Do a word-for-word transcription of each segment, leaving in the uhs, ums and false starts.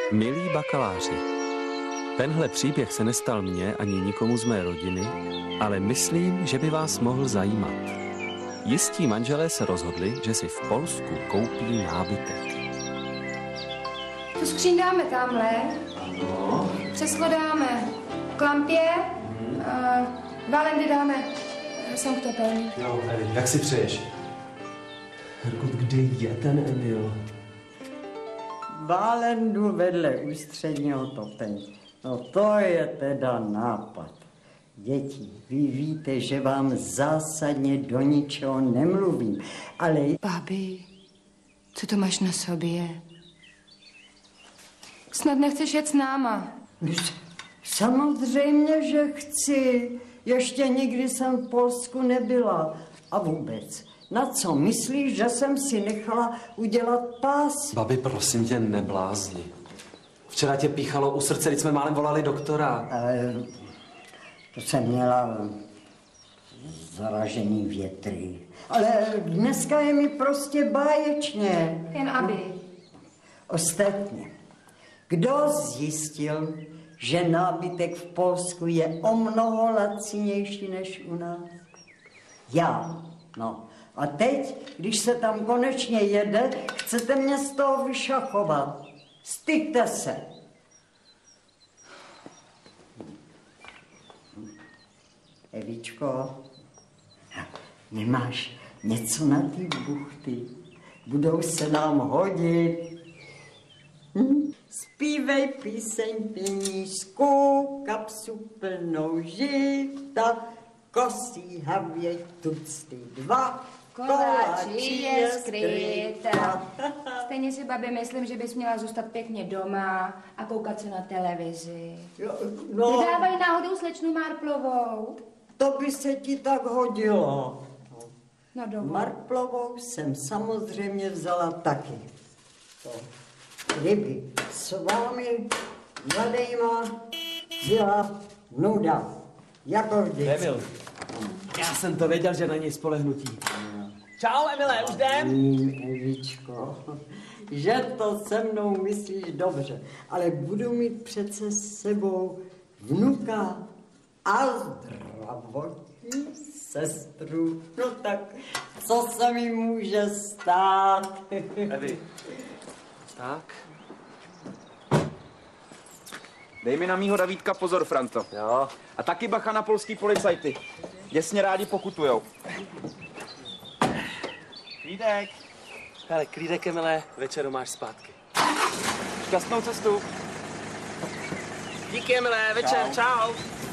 Milí bakaláři, tenhle příběh se nestal mně ani nikomu z mé rodiny, ale myslím, že by vás mohl zajímat. Jistí manželé se rozhodli, že si v Polsku koupí nábytek. Tu skříň dáme tamhle. Ano. Křeslo dáme k lampě. Uh, Valendy dáme sem k topelní. Jo, Evi, jak si přeješ? Herkut, kde je ten Emil? Válendu vedle ústředního topení. No to je teda nápad. Děti, vy víte, že vám zásadně do ničeho nemluvím, ale... Babi, co to máš na sobě? Snad nechceš jet s náma? Samozřejmě, že chci. Ještě nikdy jsem v Polsku nebyla. A vůbec, na co myslíš, že jsem si nechala udělat pás? Babi, prosím tě, neblázni. Včera tě píchalo u srdce, když jsme málem volali doktora. E, to jsem měla zaražený větry. Ale dneska je mi prostě báječně. Jen aby. Ostatně, kdo zjistil, že nábytek v Polsku je o mnoho lacinější než u nás? Já. No. A teď, když se tam konečně jede, chcete mě z toho vyšachovat. Styďte se. Evičko, nemáš něco na ty buchty? Budou se nám hodit. Hm? Zpívej píseň penízku, kapsu plnou žita, kosí havěj tucty dva, Koláči je skryta. Stejně si, babi, myslím, že bys měla zůstat pěkně doma a koukat se na televizi. Jo, no, Nedávají náhodou slečnu Marplovou? to by se ti tak hodilo. No doma. Marplovou jsem samozřejmě vzala taky. To, kdyby s vámi mladejma byla nuda. Jako vždycky. Emil, já jsem to věděl, že na něj spolehnutí. Čau, Emile, už jdem? Evičko, že to se mnou myslíš dobře, ale budu mít přece s sebou vnuka a zdravotní sestru. No tak, co se mi může stát? Evi. Tak. Dej mi na mýho Davídka pozor, Franto. Jo. A taky bacha na polský policajty. Děsně rádi pokutujou. Klídek. Hele, klídek, Emile, večeru máš zpátky. Šťastnou cestu. Díky, Emile, večer, čau. čau.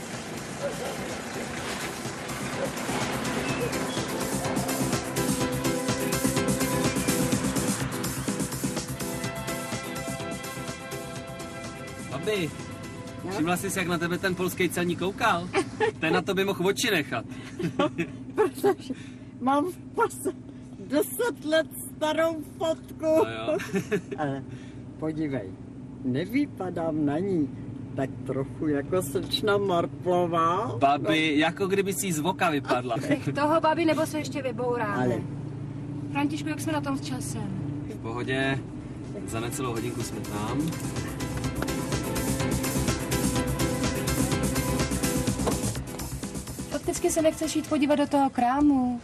Babi, všimla jsi, jak na tebe ten polský celník koukal? Ten na to by mohl oči nechat. No, protože mám v pase deset let starou fotku. No jo. Ale podívej, nevypadám na ní tak trochu jako slečna Marplová. Babi, no. Jako kdyby si jí z voka vypadla. Nech toho, babi, nebo se ještě vybouráme. Ale... Františku, jak jsme na tom s časem? V pohodě, za necelou hodinku jsme tam. Fakticky se nechceš jít podívat do toho krámu.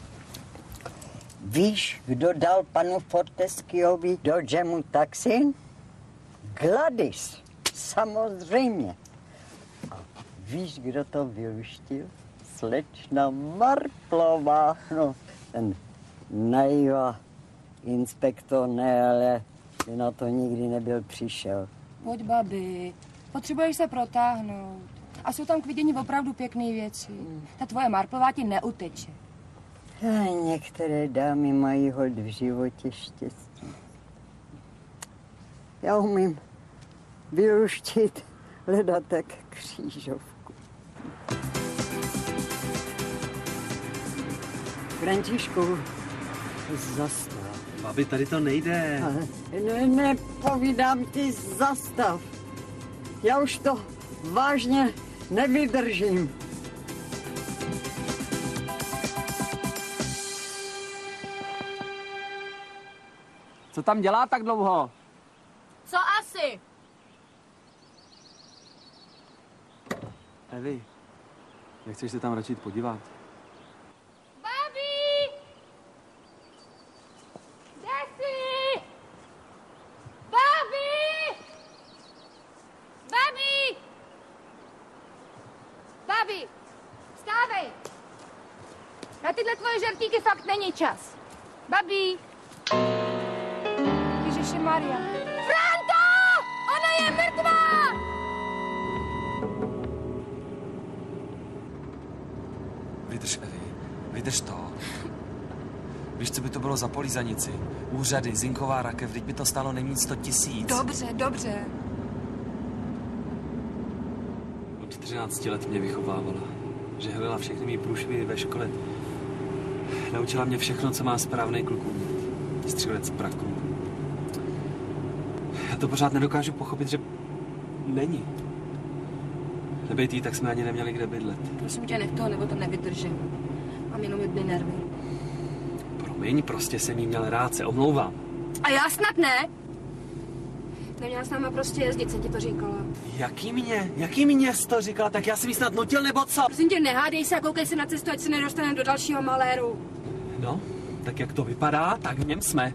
Víš, kdo dal panu Forteskiovi do džemu taxin? Gladys, samozřejmě. A víš, kdo to vyluštil? Slečna Marplová. No, ten najíva inspektor ne, ale na to nikdy nebyl přišel. Pojď, babi, potřebuješ se protáhnout. A jsou tam k vidění opravdu pěkné věci. Ta tvoje Marplová ti neuteče. A některé dámy mají hod v životě štěstí. Já umím vyluštit leda tak křížovku. Františku, zastav. Babi, tady to nejde. Ne, nepovídám ti, zastav. Já už to vážně nevydržím. Co tam dělá tak dlouho? Co asi? Evi, nechceš se tam radši podívat? Babi! Kde jsi? Babi! Babi! Babi! Vstávej! Na tyhle tvoje žertíky fakt není čas. Babi! Ježiši Maria. Franto! Ona je mrtvá! Vydrž, Evi, vydrž to. Víš, co by to bylo za polízanici? Úřady, zinková rakev, teď by to stálo nejméně sto tisíc. Dobře, dobře. Od třinácti let mě vychovávala. Žehlila všechny mý průšvihy ve škole. Naučila mě všechno, co má správný kluk umět. Střílet z praků. Já to pořád nedokážu pochopit, že není. Nebejt jí, tak jsme ani neměli kde bydlet. Prosím tě, nech toho, nebo to nevydržím. Mám jenom jedny nervy. Promiň, prostě jsem jí měl rád, se omlouvám. A já snad ne. Neměla s náma prostě jezdit, jsem ti to říkala. Jaký mě? Jaký mě jsi to říkala? Tak já jsem jí snad nutil, nebo co? Prosím tě, nehádej se a koukej se na cestu, ať se nedostaneme do dalšího maléru. No, tak jak to vypadá, tak v něm jsme.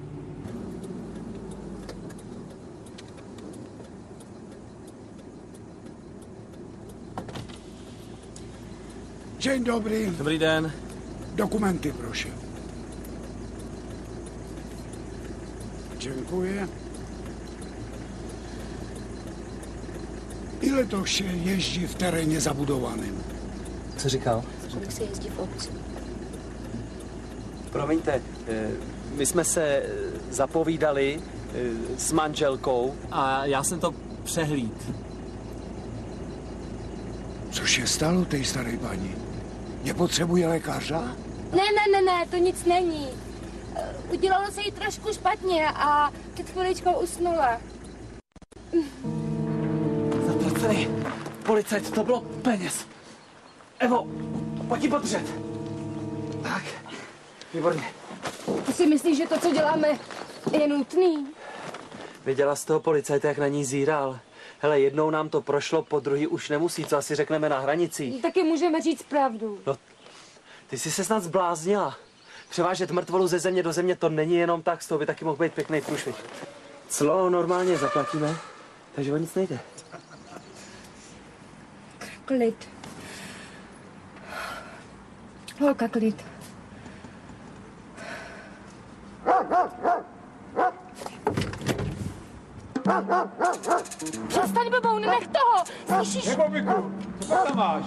Dzień dobry. Dobrý den. Dokumenty, proszę. Dziękuję. Ile to się jeździ w terenie zabudowanym? Co říkal? Kolik se jezdí v obci? Promiňte, my jsme se zapovídali s manželkou a já jsem to přehlíd. Co się stało tej starej pani? Nie potrzebuje lekarza? Ne, ne, ne, ne, to nic není. Udělalo se jí trošku špatně a před chviličkou usnula. Zatracený policajt, to bylo peněz. Evo, pojď ji podržet. Tak, výborně. Ty si myslíš, že to, co děláme, je nutný? Viděla z toho policajta, jak na ní zíral. Hele, jednou nám to prošlo, po druhý už nemusí, co asi řekneme na hranicích. Taky můžeme říct pravdu. No, ty jsi se snad zbláznila. Převážet mrtvolu ze země do země, to není jenom tak, z toho by taky mohl být pěkný průšvih. Clo normálně zaplatíme, takže o nic nejde. Klid. Holka, klid. Přestaň, babou, nenech toho! Slyšíš? Nebobiku, co tam máš?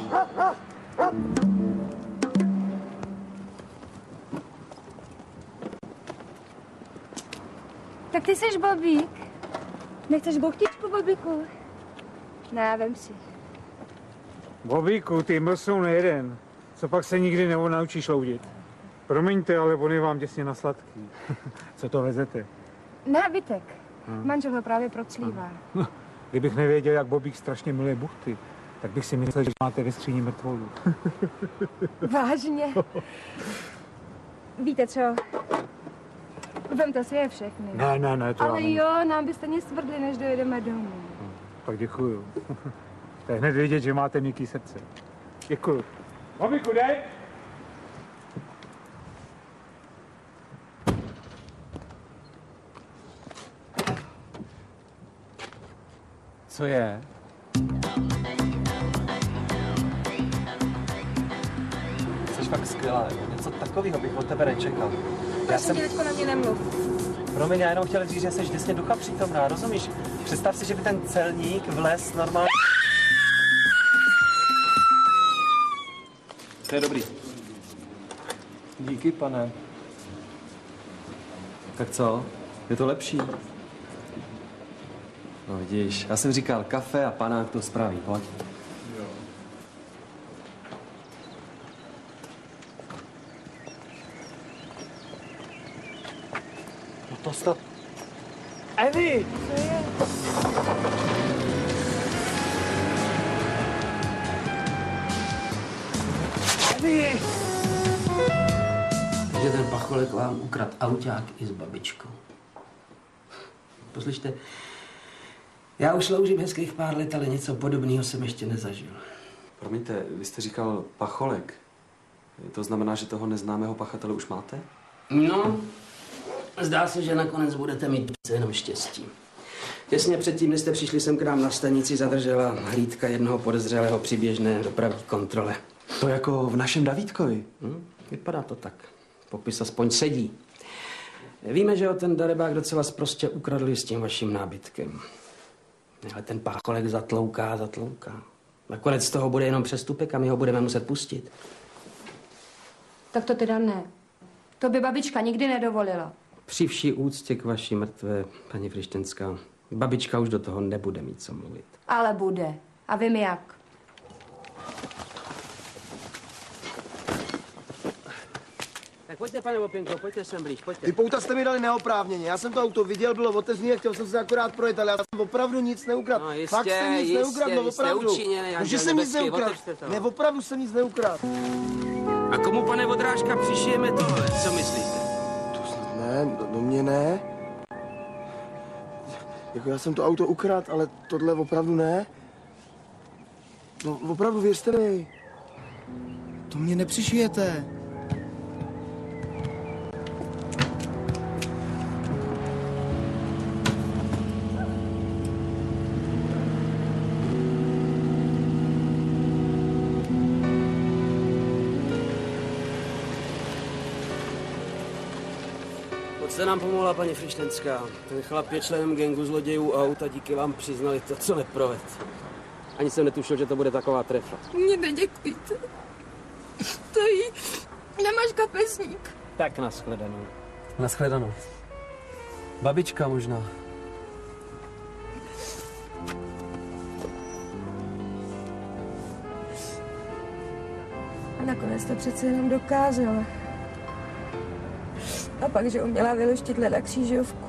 Tak ty jsi Bobík. Nechceš bochtičku, Bobíku? Ne, vem si. Bobíku, ty mlsou nejeden. Co pak se nikdy nenaučíš loudit? Promiňte, ale on je vám těsně na sladký. Co to vezete? Nábytek. Hmm. Manžel ho právě proclívá. No, kdybych nevěděl, jak Bobík strašně miluje buchty, tak bych si myslel, že máte ve skříni mrtvolu. Vážně? Víte co? Vemte si je všechny. Ne, ne, ne, to Ale já jo, nám byste nic tvrdli, než dojedeme domů. No, tak děkuju. To je hned vědět, že máte měkký srdce. Děkuju. Bobíku, dej! Co je? Jsi fakt skvělá, něco takového bych od tebe nečekal. Já jsem... Dědečko, na mě nemluv. Promiň, já jenom chtěl říct, že jsi vždycky ducha přítomná, rozumíš? Představ si, že by ten celník vlez normálně... To je dobrý. Díky, pane. Tak co? Je to lepší? No vidíš, já jsem říkal kafe a panák to spraví, pojď. Jo. No to stop. Evi! Co je? Evi! Že ten pacholek vám ukrad auták i s babičkou. Poslyšte, já už sloužím hezkých pár let, ale něco podobného jsem ještě nezažil. Promiňte, vy jste říkal pacholek. To znamená, že toho neznámého pachatele už máte? No, zdá se, že nakonec budete mít jenom štěstí. Těsně předtím, než jste přišli sem k nám na stanici, zadržela hlídka jednoho podezřelého při běžné dopravní kontrole. To jako v našem Davídkovi? Hm? Vypadá to tak. Popis aspoň sedí. Víme, že ho ten darebák docela sprostě ukradli s tím vaším nábytkem. Ale ten pácholek zatlouká, zatlouká. Nakonec z toho bude jenom přestupek a my ho budeme muset pustit. Tak to teda ne. To by babička nikdy nedovolila. Při vší úctě k vaší mrtvé, paní Frištenská, babička už do toho nebude mít co mluvit. Ale bude. A vím jak. Tak pojďte, pane Opěnko, pojďte sem blíž, pojďte. Ty pouta jste mi dali neoprávněně. Já jsem to auto viděl, bylo otevřené a chtěl jsem se akorát projet, ale já jsem opravdu nic neukradl. No jistě, Fakt jsem nic jistě, neukradl, no opravdu. Učíněný, no, že jsem nic neukradl. Ne, opravdu jsem nic neukradl. A komu, pane Vodrážka, přišijeme tohle? Co myslíte? To snad ne, do, do mě ne. Jako já jsem to auto ukradl, ale tohle opravdu ne. No opravdu, věřte mi. To mě nepřišijete. Jste nám pomohla, paní Frištenská. Ten chlap je členem gangu zlodějů aut a díky vám přiznali to, co neproved. Ani jsem netušil, že to bude taková trefa. Mně neděkujte. To jí... Nemáš kapesník. Tak nashledanou. Nashledanou. Babička možná. A nakonec to přece jenom dokázala. A pak, že uměla vyluštit leda křížovku.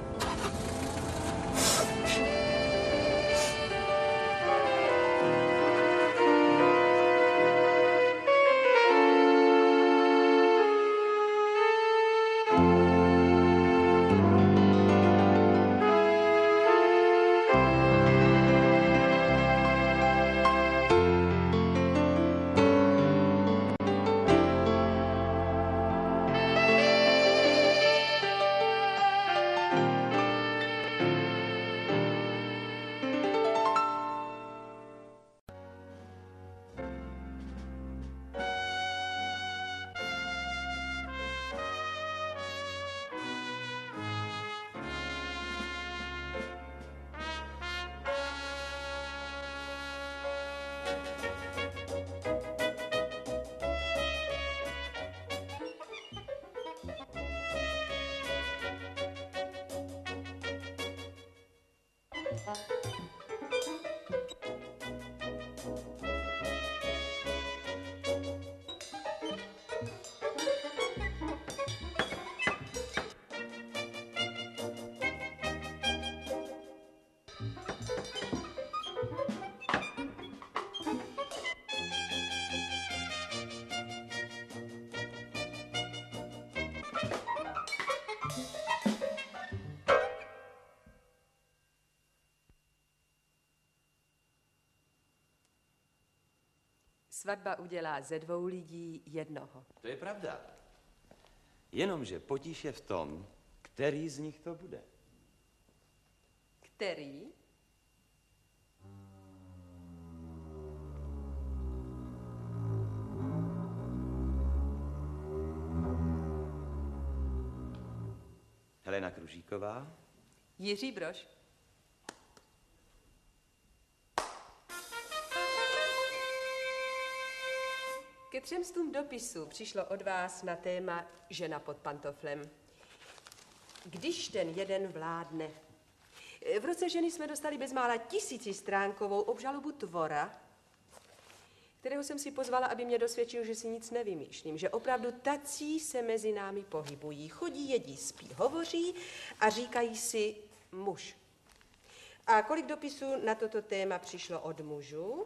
Svatba udělá ze dvou lidí jednoho. To je pravda. Jenomže potíž je v tom, který z nich to bude. Který? Helena Kružíková. Jiří Brož. Ke třemstům dopisů přišlo od vás na téma žena pod pantoflem. Když ten jeden vládne. V roce ženy jsme dostali bezmála tisícistránkovou obžalobu tvora, kterého jsem si pozvala, aby mě dosvědčil, že si nic nevymýšlím, že opravdu tací se mezi námi pohybují, chodí, jedí, spí, hovoří a říkají si muž. A kolik dopisů na toto téma přišlo od mužů?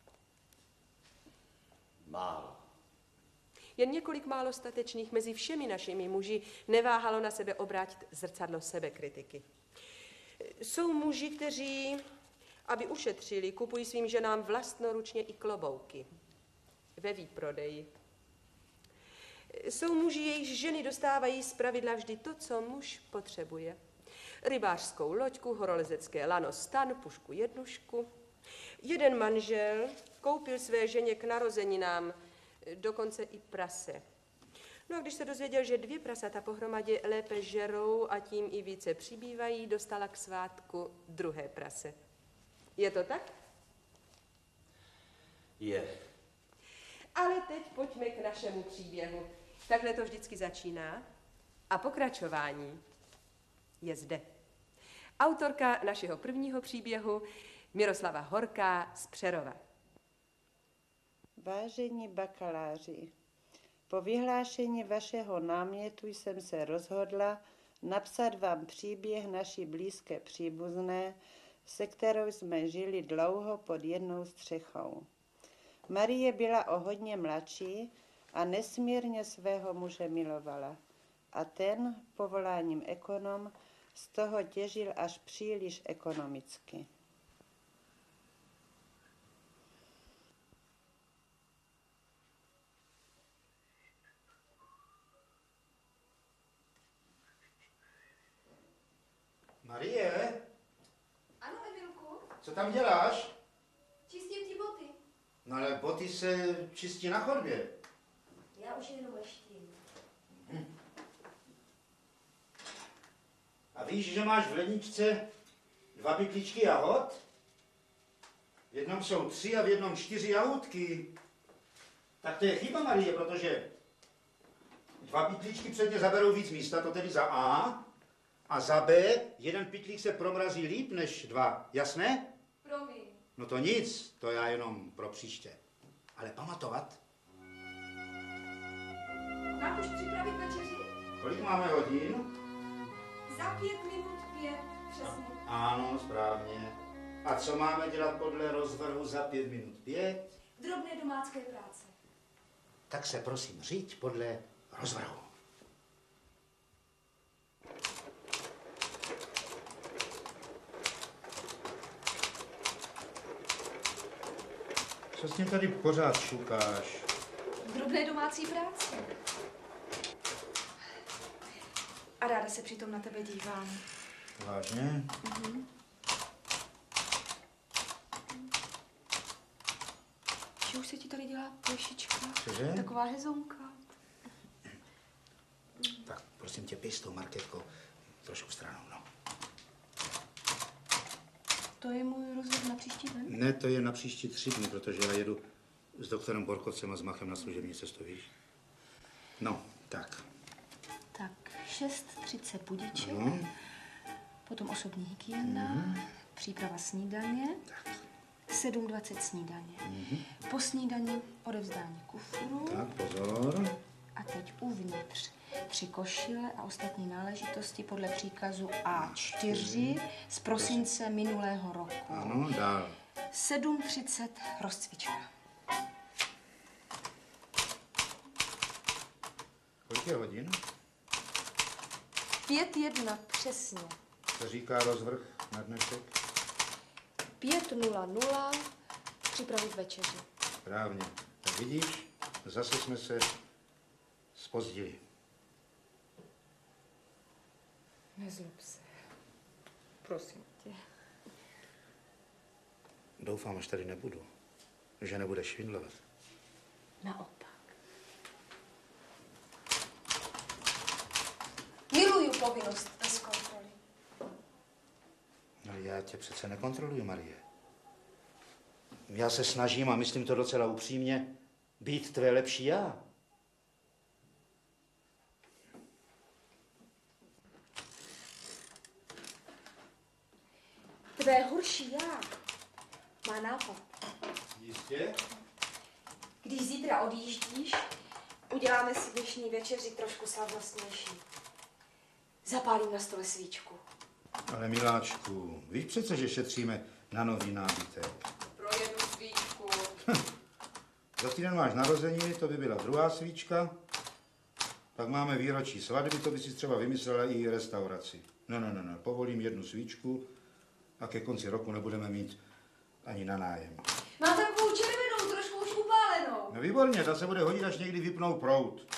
Málo. Jen několik málo statečných mezi všemi našimi muži neváhalo na sebe obrátit zrcadlo sebekritiky. Jsou muži, kteří, Aby ušetřili, kupují svým ženám vlastnoručně i klobouky. Ve výprodeji. Jsou muži, jejichž ženy dostávají zpravidla vždy to, co muž potřebuje. Rybářskou loďku, horolezecké lano stan, pušku jednušku. Jeden manžel koupil své ženě k narozeninám dokonce i prase. No a když se dozvěděl, že dvě prasata pohromadě lépe žerou a tím i více přibývají, dostala k svátku druhé prase. Je to tak? Je. Ale teď pojďme k našemu příběhu. Takhle to vždycky začíná a pokračování je zde. Autorka našeho prvního příběhu Miroslava Horká z Přerova. Vážení bakaláři, po vyhlášení vašeho námětu jsem se rozhodla napsat vám příběh naší blízké příbuzné, se kterou jsme žili dlouho pod jednou střechou. Marie byla o hodně mladší a nesmírně svého muže milovala. A ten, povoláním ekonom, z toho těžil až příliš ekonomicky. Marie? Ano, Emilku? Co tam děláš? Čistím ti boty. No ale boty se čistí na chodbě. Já už jenom leštím. Hm. A víš, že máš v ledničce dva pytlíčky jahod? V jednom jsou tři a v jednom čtyři jahůdky. Tak to je chyba, Marie, protože dva pytlíčky předně zaberou víc místa, to tedy za A. A za B, jeden pytlík se promrazí líp než dva. Jasné? Promiň. No to nic, to já jenom pro příště. Ale pamatovat. Mám už připravit večeři? Kolik máme hodin? Za pět minut pět, přesně. Ano, správně. A co máme dělat podle rozvrhu za pět minut pět? Drobné domácké práce. Tak se prosím řiď podle rozvrhu. Co s tím tady pořád šukáš? Drobné domácí práce. A ráda se přitom na tebe dívám. Vážně? Mhm. Že už se ti tady dělá plešička. Cože? Taková hezonka. Tak prosím tě, pij s tou marketkou trošku stranou, no. To je můj rozhovor na příští den? Ne, to je na příští tři dny, protože já jedu s doktorem Borkovcem a s Machem na služební cestu, víš? No, tak. Tak, šest třicet budíček, No. potom osobní hygiena, Mhm. příprava snídaně, sedm dvacet snídaně. Mhm. Po snídani odevzdání kufru Tak, pozor. a teď uvnitř tři košile a ostatní náležitosti podle příkazu A čtyři z prosince minulého roku. Ano, dál. sedm třicet rozcvička. Kolik je hodin? Pět jedna přesně. Co říká rozvrh na dnešek? Pět nula nula připravit večeři. Správně. Tak vidíš, zase jsme se zpozdili. Nezlob se. Prosím tě. Doufám, až tady nebudu, že nebudeš švindlovat. Naopak. Miluju povinnost bez kontroly. No já tě přece nekontroluji, Marie. Já se snažím, a myslím to docela upřímně, být tvé lepší já. Tvé horší já má nápad. Jistě? Když zítra odjíždíš, uděláme si dnešní večeři trošku slavnostnější. Zapálím na stole svíčku. Ale miláčku, víš přece, že šetříme na nový nábytek. Pro jednu svíčku. Za týden máš narozeniny, to by byla druhá svíčka. Pak máme výročí svatby, to by si třeba vymyslela i restauraci. No, no, no, no, povolím jednu svíčku a ke konci roku nebudeme mít Ani na nájem. Mám takovou červenou, trošku už upálenou. No výborně, ta se bude hodit, až někdy vypnou proud.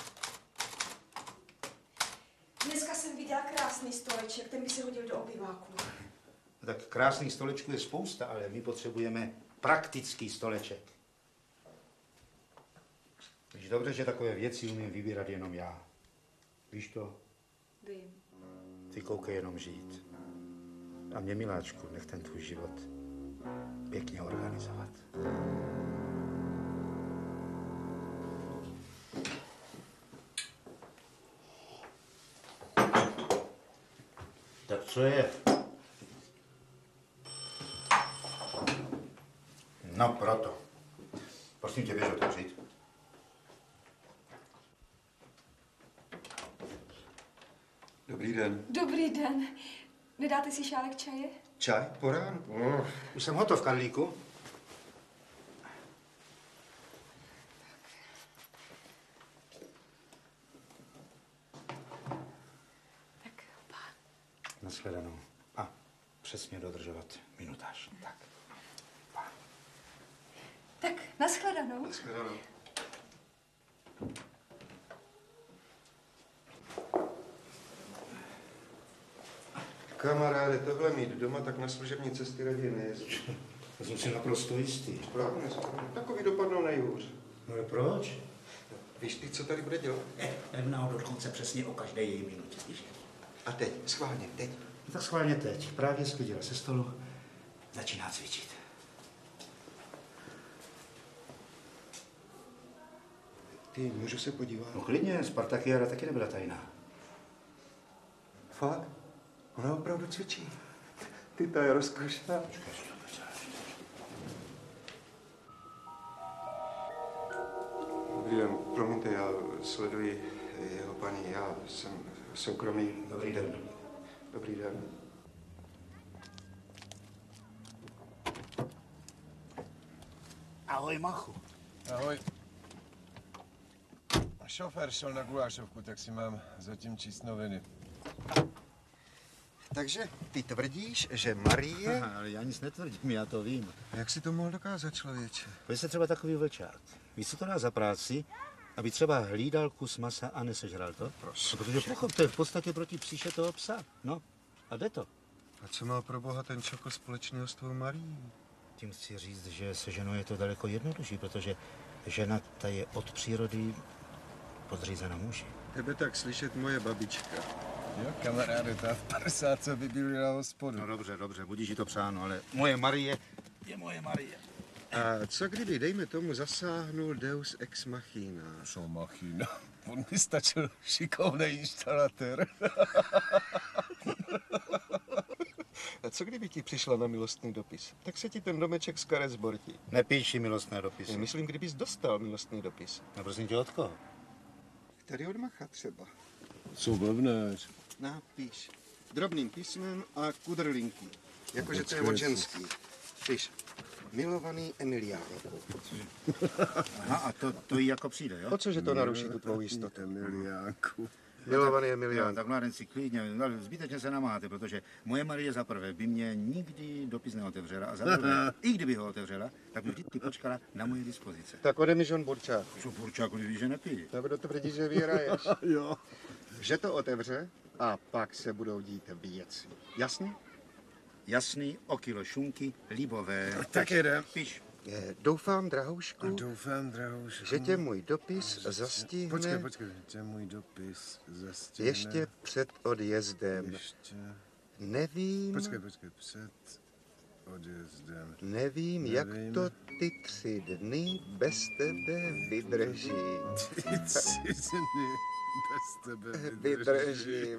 Dneska jsem viděla krásný stoleček, ten by se hodil do obyváku. No tak krásných stolečků je spousta, ale my potřebujeme praktický stoleček. Víš dobře, že takové věci umím vybírat jenom já. Víš to? Vím. Ty koukej jenom žít. A mě, miláčku, nech ten tvůj život pěkně organizovat. Tak co je? No proto. Prosím tě, běž otevřít. Dobrý den. Dobrý den. Nedáte si šálek čaje? Čaj po ránu? No, už jsem hotov, Karlíku. Tak, pa. Nashledanou. A přesně dodržovat minutáž. Tak. Pa. Tak, nashledanou. Nashledanou. Kamaráde, tohle mít doma, tak na služební cesty raději nejezdí. To jsem si naprosto jistý. Správně, správně. Takový dopadnou nejhůř. No ale proč? Víš ty, co tady bude dělat? Ne, jdem na dokonce přesně o každé její minutě. Víš? A teď, schválně, teď. No tak schválně teď. Právě sklidila se stolu. Začíná cvičit. Ty, můžu se podívat? No klidně, Spartakiáda taky nebyla tajná. Fakt? Ona opravdu cvičí. Ty, ta je rozkošná. Dobrý den, promiňte, já sleduji jeho paní, já jsem soukromý. Dobrý den. Dobrý den. Ahoj, Machu. Ahoj. Šofér šel na gulášovku, tak si mám zatím číst noviny. Takže ty tvrdíš, že Marie... Aha, ale já nic netvrdím, já to vím. Jak si to mohl dokázat, člověče? Pojď se třeba takový vlčák. Víš, co to dá za práci? Aby třeba hlídal kus masa a nesežral to? Prosím. No, protože pochop, to je v podstatě proti příše toho psa. No, a jde to. A co má pro boha ten čoko společného s tvou Marií? Tím chci říct, že se ženou je to daleko jednodušší, protože žena ta je od přírody podřízena muži. Tebe tak slyšet moje babička. Jo, kamaráde, ta v padesátce vybílila hospodu. No dobře, dobře, budíš jí to přáno, ale moje Marie je moje Marie. A co kdyby, dejme tomu, zasáhnul Deus ex machina? Co machina? On mi stačil šikovnej instalatér. A co kdyby ti přišla na milostný dopis? Tak se ti ten domeček z karet zbortí. Nepíši milostné dopisy. Myslím, kdybys dostal milostný dopis. No prosím tě, od koho? Tady od Macha třeba. Co blbneš? Napíš. Drobným písmem a kudrlinky. Jakože to je od ženský. Píš. Milovaný Emiliánku. Aha, a to, to jí jako přijde, jo? O cože to naruší tu tvou jistotu? Emiliánku. Milovaný Emiliánku. Jo, tak mládenci, klidně, ale zbytečně se namáte, protože moje Marie za prvé by mě nikdy dopis neotevřela a za druhé, i kdyby ho otevřela, tak by vždycky počkala na moje dispozice. Tak ode mi žon Burčák. Co Burčáku, víš, že nepije? Tak kdo tvrdí, že vyhraješ. Jo. Že to otevře a pak se budou dít věci. Jasný? Jasný, o kilo šunky, libové. Tak jedem. Píš. Doufám, drahoušku, Doufám, drahoušku, že tě můj dopis zastihne... Počkej, počkej, že tě můj dopis zastihne... Ještě před odjezdem. Ještě... Nevím... Počkej, počkej, před odjezdem. Nevím, Nevím, jak to ty tři dny bez tebe vydrží. Ty tři dny bez tebe Vydržím.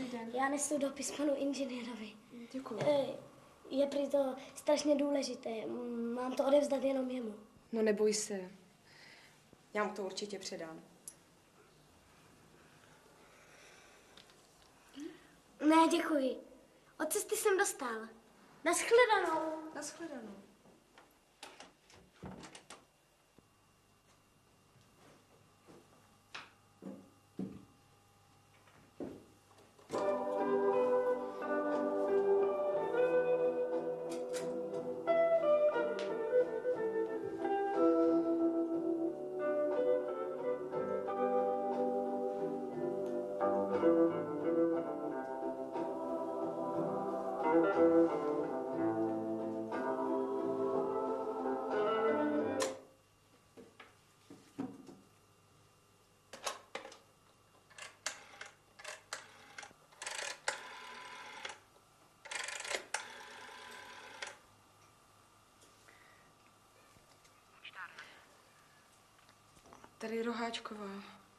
den. Já nesu dopis panu inženýrovi. Děkuji. Je prý to strašně důležité. Mám to odevzdat jenom jemu. No neboj se. Já mu to určitě předám. Ne, děkuji. Od cesty jsem dostal. Naschledanou. Naschledanou. Tady Roháčková.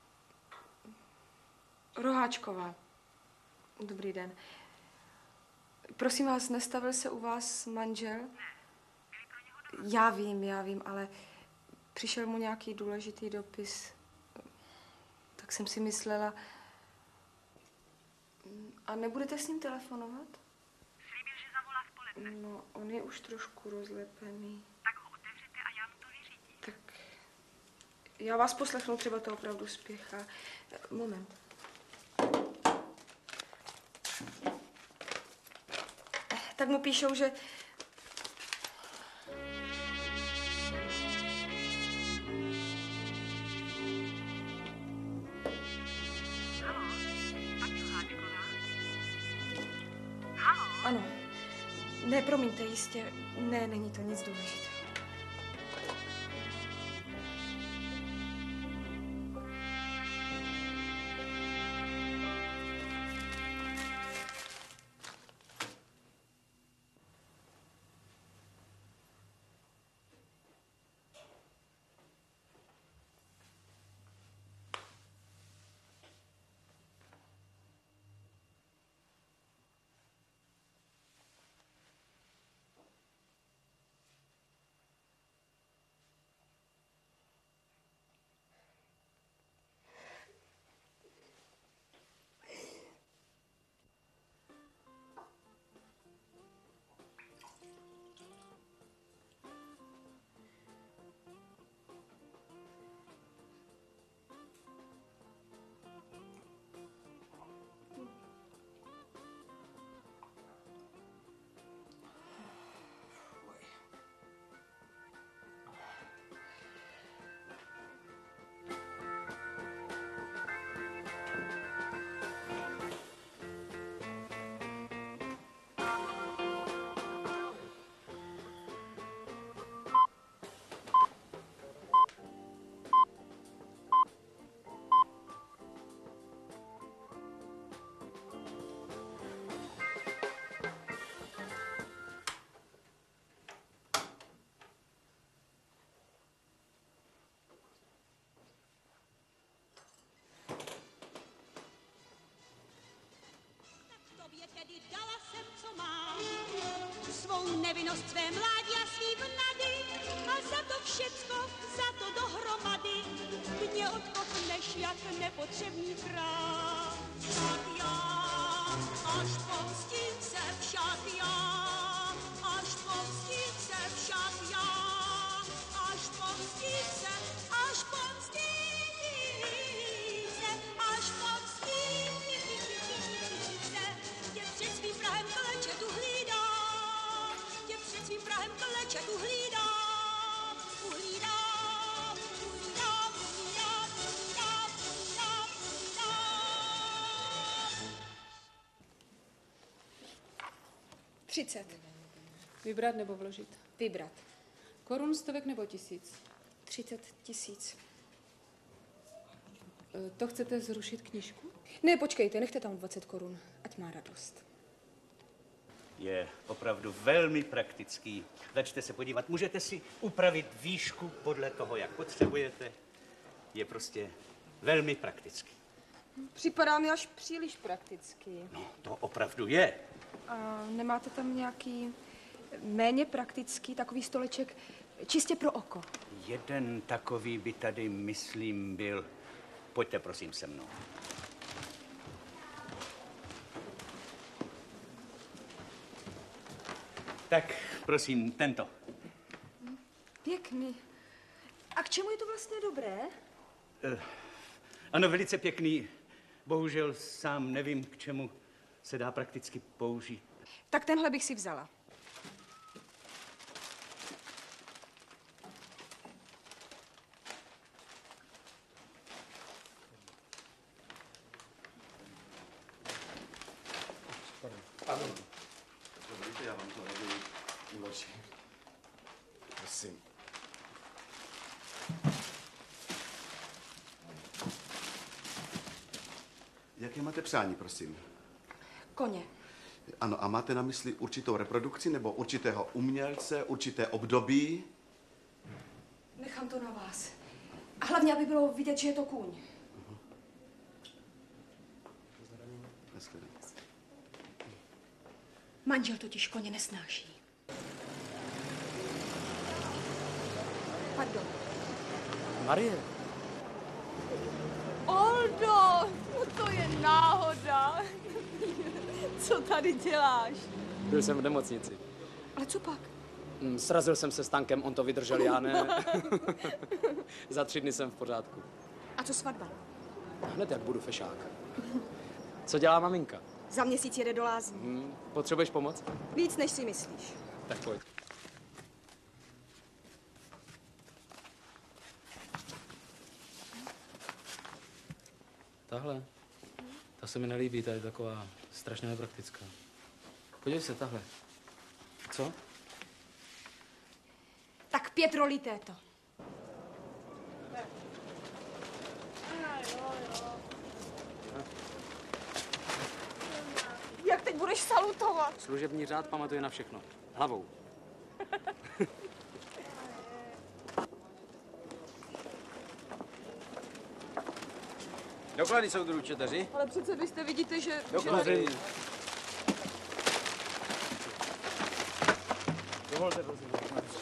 Roháčková. Dobrý den. Prosím vás, nestavil se u vás manžel? Ne. Já vím, já vím, ale přišel mu nějaký důležitý dopis. Tak jsem si myslela... A nebudete s ním telefonovat? Slíbil, že zavolá v poledne. No, on je už trošku rozlepený. Tak ho otevřete a já mu to vyřídím. Tak já vás poslechnu, třeba to opravdu spěchá. Moment. Tak mu píšou, že... Haló, paní Roháčková? Haló? Ano. Ne, promiňte, jistě. Ne, není to nic důležitého. Tedy dala jsem, co mám, svou nevinnost, své mládí a svý vnady a za to všecko, za to dohromady mě odkopneš jak nepotřebný král. Však já, až pomstím se však já, až pomstím se však já, až pomstím se, až pomstím se, až pomstím se. Tě před svým prahem klečetu hlídám, tě před svým prahem klečetu hlídám, uhlídám, uhlídám, uhlídám, uhlídám, uhlídám, uhlídám. Třicet. Vybrat nebo vložit? Vybrat. Korun, stovek nebo tisíc? Třicet tisíc. To chcete zrušit knížku? Ne, počkejte, nechte tam dvacet korun, ať má radost. Je opravdu velmi praktický. Začte se podívat, můžete si upravit výšku podle toho, jak potřebujete. Je prostě velmi praktický. Připadá mi až příliš praktický. No, to opravdu je. A nemáte tam nějaký méně praktický takový stoleček čistě pro oko? Jeden takový by tady, myslím, byl. Pojďte, prosím, se mnou. Tak, prosím, tento. Pěkný. A k čemu je to vlastně dobré? Uh, ano, velice pěkný. Bohužel sám nevím, k čemu se dá prakticky použít. Tak tenhle bych si vzala. Ano. Dobrý, já vám to raději uložím. Prosím. Jaké máte přání, prosím? Koně. Ano, a máte na mysli určitou reprodukci nebo určitého umělce, určité období? Nechám to na vás. A hlavně, aby bylo vidět, že je to kůň. Manžel totiž koně nesnáší. Pardon. Marie. Oldo, no to je náhoda. Co tady děláš? Byl jsem v nemocnici. Ale co pak? Mm, Srazil jsem se s tankem, on to vydržel, já ne. Za tři dny jsem v pořádku. A co svatba? Hned jak budu fešák. Co dělá maminka? Za měsíc jede do lázní. Hmm, potřebuješ pomoc? Víc, než si myslíš. Tak pojď. Tahle. Ta se mi nelíbí, ta je taková strašně nepraktická. Podívej se, tahle. Co? Tak pět rolí této. Jak teď budeš salutovat? Služební řád pamatuje na všechno. Hlavou. Doklady, soudruhu čteři. Ale přece byste vidíte, že... Doklady. že... Dovolte, prosím.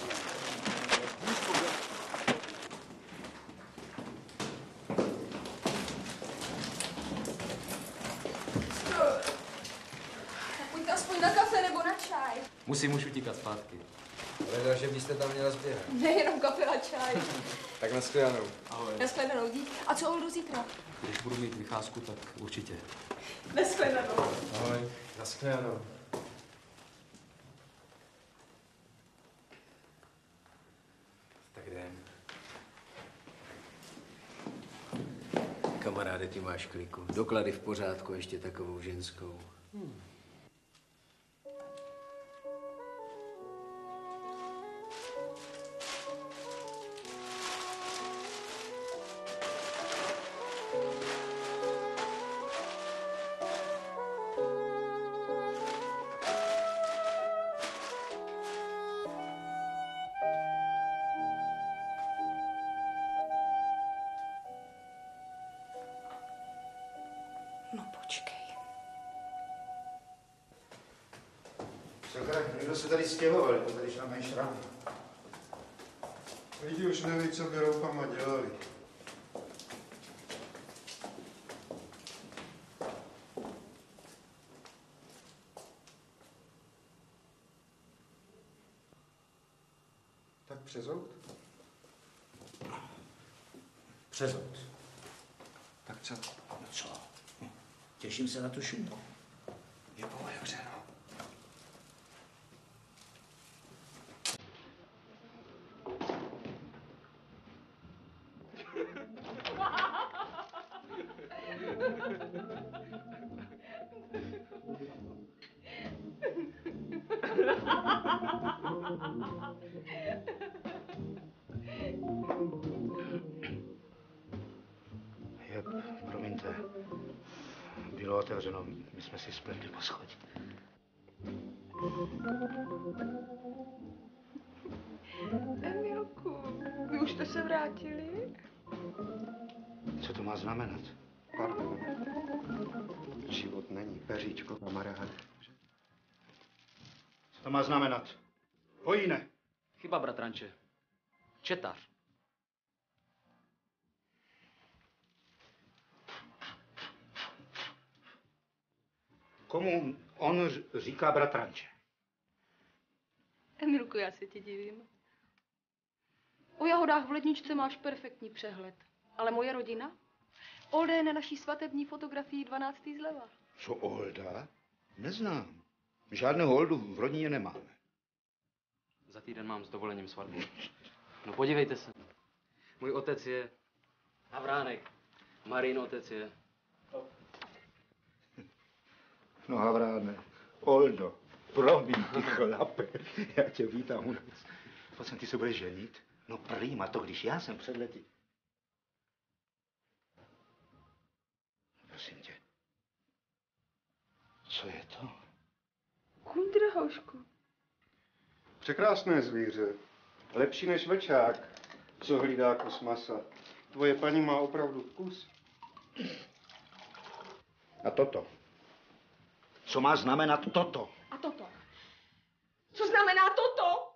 Tak pojďte aspoň na kafe nebo na čaj. Musím už utíkat zpátky. Ale že byste tam měla zběhat. Nejenom kafe a čaj. Tak nashledanou. Ahoj. Nashledanou, dík. A co Oldu zítra? Když budu mít vycházku, tak určitě. Nashledanou. Ahoj. Nashledanou. Tak jdem. Kamaráde, ty máš kliku. Doklady v pořádku, ještě takovou ženskou. Hmm. No počkej. Sakra, někdo se tady stěhoval, to tady na mé šrám. Lidi už neví, co by roupama dělali. Tak přezout? Přezout. Tak co? No co? Těším se na tu šunku. Je pootevřeno. Je, promiňte, bylo otevřeno, my jsme si spletli po schodě. Emilku, vy už jste se vrátili? Co to má znamenat? Pardon. Život není peříčko, kamaráde. Co to má znamenat? Hojíne. Chyba, bratranče. Četař. Komu on říká bratranče? Emilku, já se ti divím. O jahodách v ledničce máš perfektní přehled. Ale moje rodina? Olda je na naší svatební fotografii dvanáctý zleva. Co Olda? Neznám. Žádného Oldu v rodině nemáme. Za týden mám s dovolením svatbu. No podívejte se. Můj otec je Havránek. Marín otec je... No Havráne, Oldo, promiň ty chlape, já tě vítám u nás. Pojď sem, ty se budeš ženit? No prýma to, když já jsem před lety. Prosím tě. Co je to? Chuň, drahošku. Překrásné zvíře. Lepší než vlčák, co hlídá kus masa. Tvoje paní má opravdu vkus. A toto? Co má znamenat toto? A toto? Co znamená toto?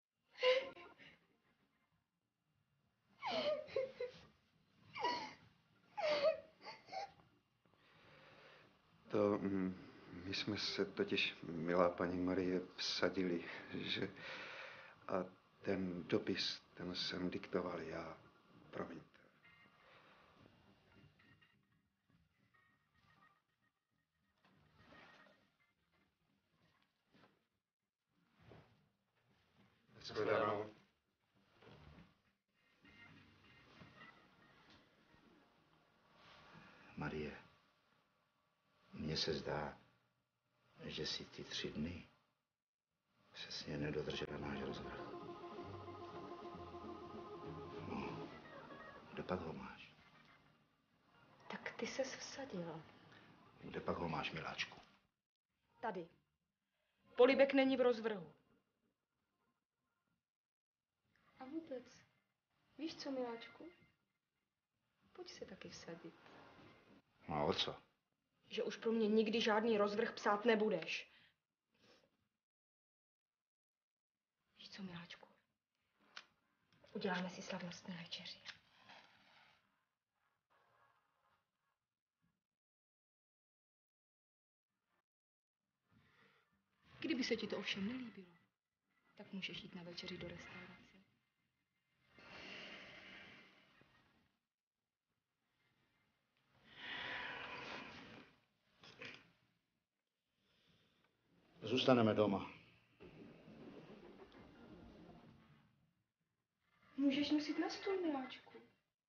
To mm, my jsme se totiž, milá paní Marie, vsadili, že... A ten dopis, ten jsem diktoval já. Promiňte. Shledanou. Marie, mně se zdá, že si ty tři dny přesně nedodržela náš rozvrh. No, kde pak ho máš? Tak ty ses vsadila. Kde pak ho máš, miláčku? Tady. Polibek není v rozvrhu. A vůbec, víš co, miláčku? Pojď se taky vsadit. No a o co? Že už pro mě nikdy žádný rozvrh psát nebudeš. Víš co, miláčku? Uděláme si slavnostní večeři. Kdyby se ti to ovšem nelíbilo, tak můžeš jít na večeři do restaurace. Zůstaneme doma. Můžeš nosit na stůl, miláčku.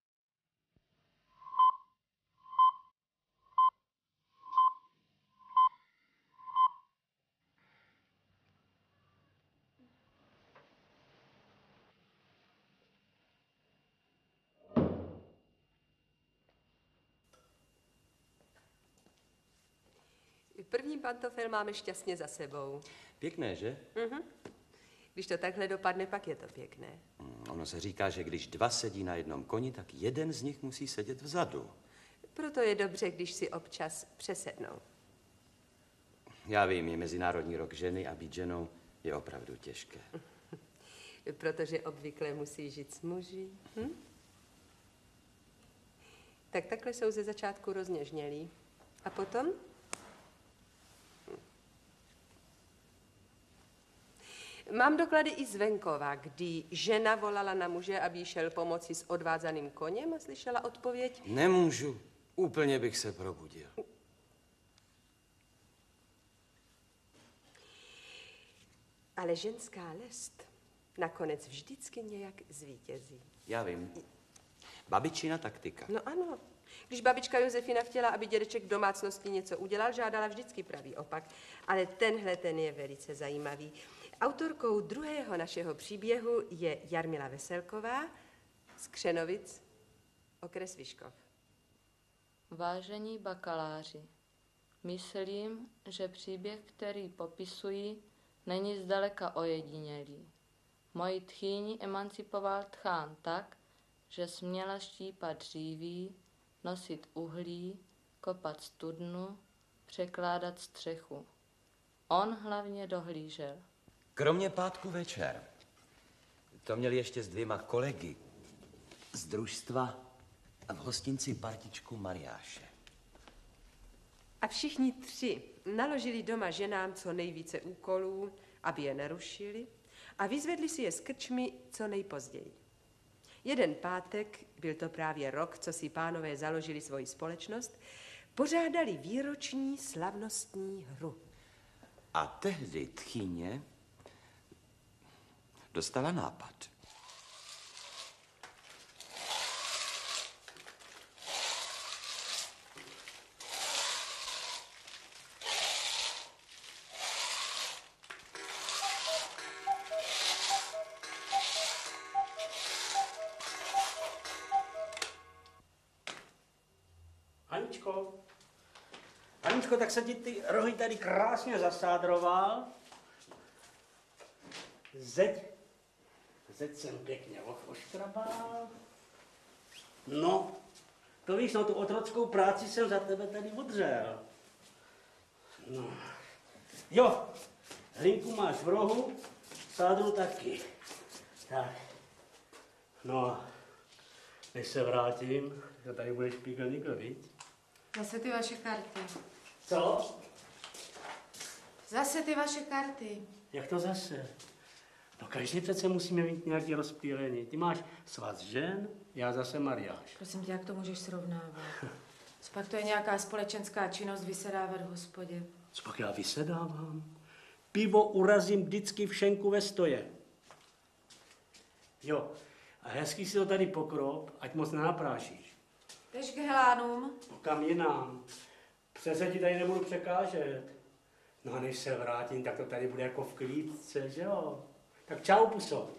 První pantofel máme šťastně za sebou. Pěkné, že? Mhm. Když to takhle dopadne, pak je to pěkné. Hmm, ono se říká, že když dva sedí na jednom koni, tak jeden z nich musí sedět vzadu. Proto je dobře, když si občas přesednou. Já vím, je Mezinárodní rok ženy a být ženou je opravdu těžké. Protože obvykle musí žít s muži. Hm? Tak takhle jsou ze začátku rozněžnělí. A potom? Mám doklady i z venkova, kdy žena volala na muže, aby šel pomoci s odvázaným koněm a slyšela odpověď. Nemůžu. Úplně bych se probudil. Ale ženská lest nakonec vždycky nějak zvítězí. Já vím. Babičina taktika. No ano. Když babička Josefina chtěla, aby dědeček v domácnosti něco udělal, žádala vždycky pravý opak. Ale tenhle ten je velice zajímavý. Autorkou druhého našeho příběhu je Jarmila Veselková z Křenovic, okres Vyškov. Vážení bakaláři, myslím, že příběh, který popisuji, není zdaleka ojedinělý. Moji tchýni emancipoval tchán tak, že směla štípat dříví, nosit uhlí kopat studnu, překládat střechu. On hlavně dohlížel. Kromě pátku večer to měl ještě s dvěma kolegy z družstva a v hostinci partičku mariáše. A všichni tři naložili doma ženám co nejvíce úkolů, aby je nerušili, a vyzvedli si je z krčmy co nejpozději. Jeden pátek, byl to právě rok, co si pánové založili svoji společnost, pořádali výroční slavnostní hru. A tehdy tchýně dostala nápad. Aničko, Aničko, tak se ti ty rohy tady krásně zasádroval. Zeď, zeď jsem pěkně oškrabal. No, to víš, no tu otrockou práci jsem za tebe tady odřel. No, jo, hlinku máš v rohu, sádru taky. Tak, no, než se vrátím, že tady budeš píkal nikdo, víc? Zase ty vaše karty. Co? Zase ty vaše karty. Jak to zase? No každý přece musíme mít nějaký rozptýlení. Ty máš svaz žen, já zase mariáš. Prosím tě, jak to můžeš srovnávat? Copak to je nějaká společenská činnost vysedávat v hospodě? Copak já vysedávám? Pivo urazím vždycky v šenku ve stoje. Jo, a hezký si to tady pokrop, ať moc nenaprášíš. Jdeš k Helánům? No kam jinam? Přece ti tady nebudu překážet. No a než se vrátím, tak to tady bude jako v klídce, že jo? Tak čau, puso.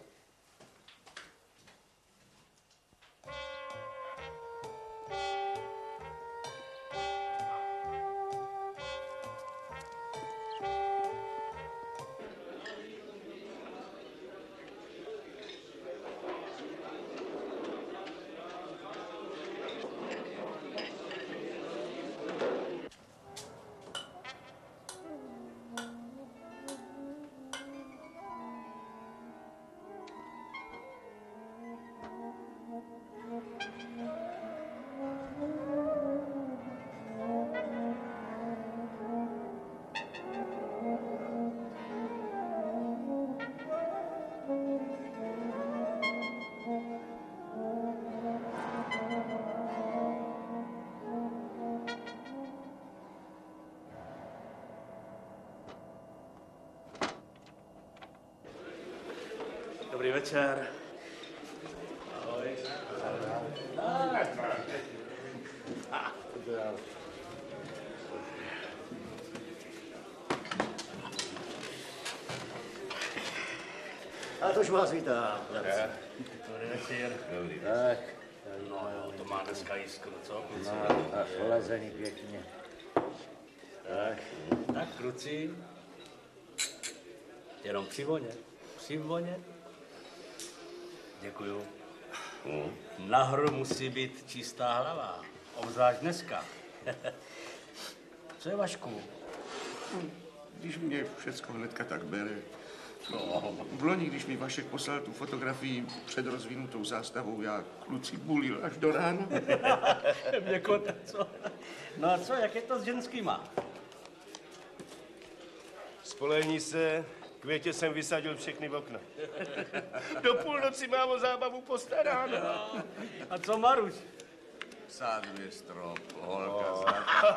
Dobrý večer. Ahoj. A tož vás vítá. Dobrý večer. Dobrý. Tak, no jo, to má dneska jiskru, co? No, a chlazený pěkně. Tak, tak, kluci. Jenom při voně. Při voně. Děkuju. Hmm. Nahoru musí být čistá hlava. Obzvlášť dneska. Co je, Vašku? Když mě všecko hnedka tak bere. No, v loni, když mi Vašek poslal tu fotografii před rozvinutou zástavou, já kluci bulil až do rána. Mě kota, co? No a co, jak je to s ženskýma? Spolehni se, Květě jsem vysadil všechny v okna. Do půlnoci mám o zábavu postaráno. A co Maruš? Sádruje strop, holka Oh.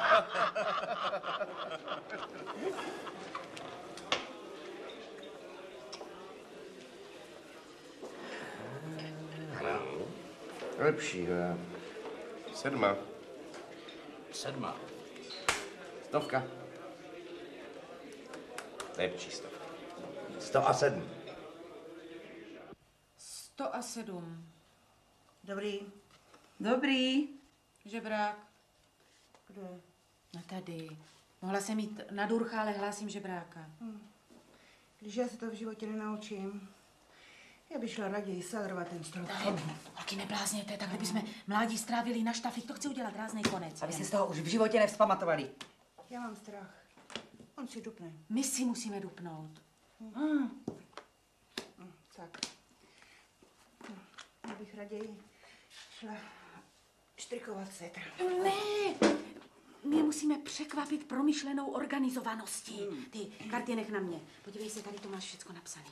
Lepší, ne? Sedma. Sedma. Stovka. Lepší stovka. Sto a sedm. Sto a sedm. Dobrý. Dobrý. Žebrák. Kde? No tady. Mohla jsem jít na Durcha, ale hlásím žebráka. Hm. Když já se to v životě nenaučím. Já bych šla raději sadrovat ten strop. Taky neblázněte, takhle bychom mládí strávili na štafik, to chci udělat ráznej konec. Aby se z toho už v životě nevzpamatovali. Já mám strach. On si dupne. My si musíme dupnout. Hmm. Hmm, tak. Hm, Já bych raději šla štrikovat setr. Ne, my je musíme překvapit promyšlenou organizovaností. Ty karty nech na mě. Podívej se, tady to máš všecko napsané.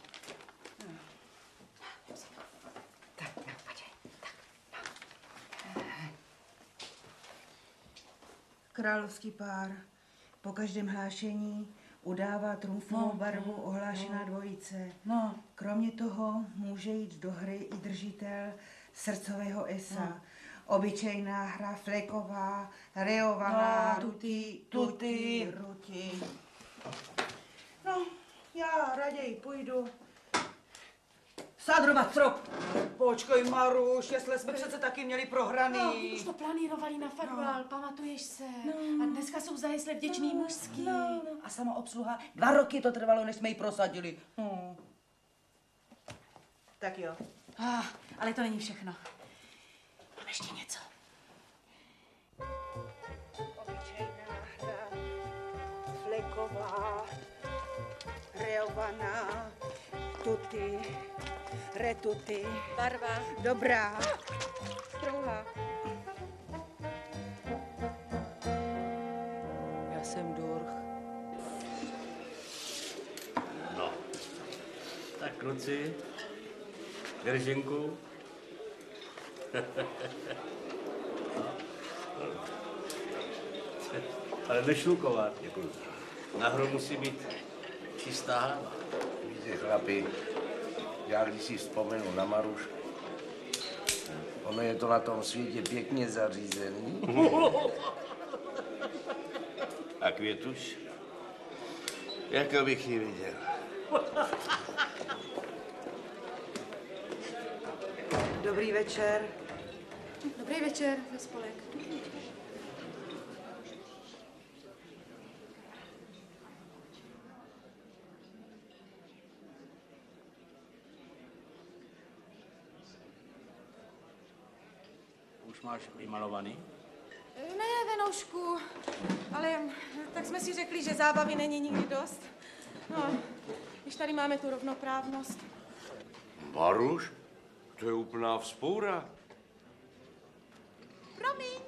Královský pár po každém hlášení udává trumfovou No, barvu no, ohlášená no. dvojice. No. Kromě toho může jít do hry i držitel srdcového esa. No. Obyčejná hra, fleková, reovaná, No, ruty, tuty. tuty, ruty. No, já raději půjdu sadrovat strop. Počkej, Maruš, jestli jsme přece taky měli prohraný. No, už to planírovali na farval, pamatuješ se. No. A dneska jsou zajesle vděční No, mužský. no, no. A samoobsluha, dva roky to trvalo, než jsme ji prosadili. Hmm. Tak jo. Ah, ale to není všechno. Mám ještě něco. Obyčejná hra, fleková, reovaná, tuty, retuty. Barva. Dobrá. Strouha. Já jsem Durch. No. Tak kluci, držinku. Ale nešlukovat. Děkuji. Nahoru musí být čistá hlava. Víte, chlapi, já když si vzpomenu na Marušku, ono je to na tom světě pěkně zařízený. A Květuš? Jako bych ji viděl. Dobrý večer. Dobrý večer, za spolek. Už máš vymalovaný? Ne, Venoušku, ale tak jsme si řekli, že zábavy není nikdy dost. No, když tady máme tu rovnoprávnost. Maruš? To je úplná vzpoura. Promiň.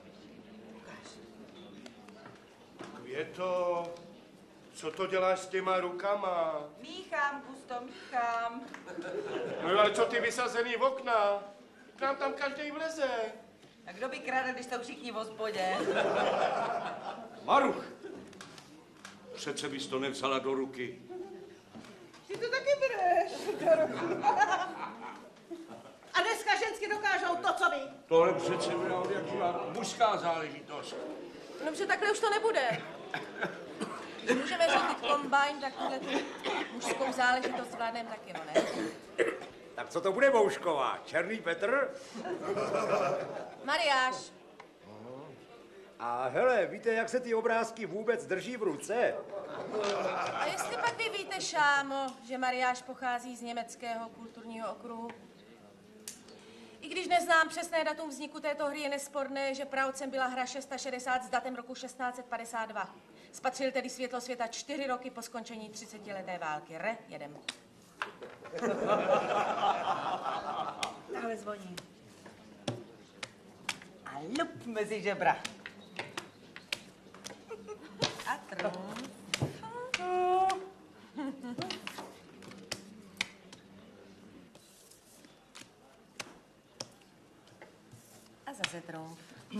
Květo, co to děláš s těma rukama? Míchám, Gusto, míchám. No jo, ale co ty vysazený v okna? K nám tam každý vleze. A kdo by krádl, když jsou všichni v hospodě? Maruch! Přece bys to nevzala do ruky. Ty to taky bereš do ruky. A dneska žensky dokážou to, co vy. Tohle přece byla od jak živa mužská záležitost. Dobře, takhle už to nebude. Můžeme řídit kombajn, tak tuhle tu mužskou záležitost zvládnem taky, no ne? Tak co to bude, Boušková? Černý Petr? Mariáš. A hele, víte, jak se ty obrázky vůbec drží v ruce? A jestli pak vy víte, Šámo, že Mariáš pochází z německého kulturního okruhu? I když neznám přesné datum vzniku této hry, je nesporné, že praotcem byla hra šedesát šest s datem roku šestnáct set padesát dva. Spatřil tedy světlo světa čtyři roky po skončení třicetileté války. Re, jedem. Tahle zvoní. A lup mezi žebra. A trům. A zase trům.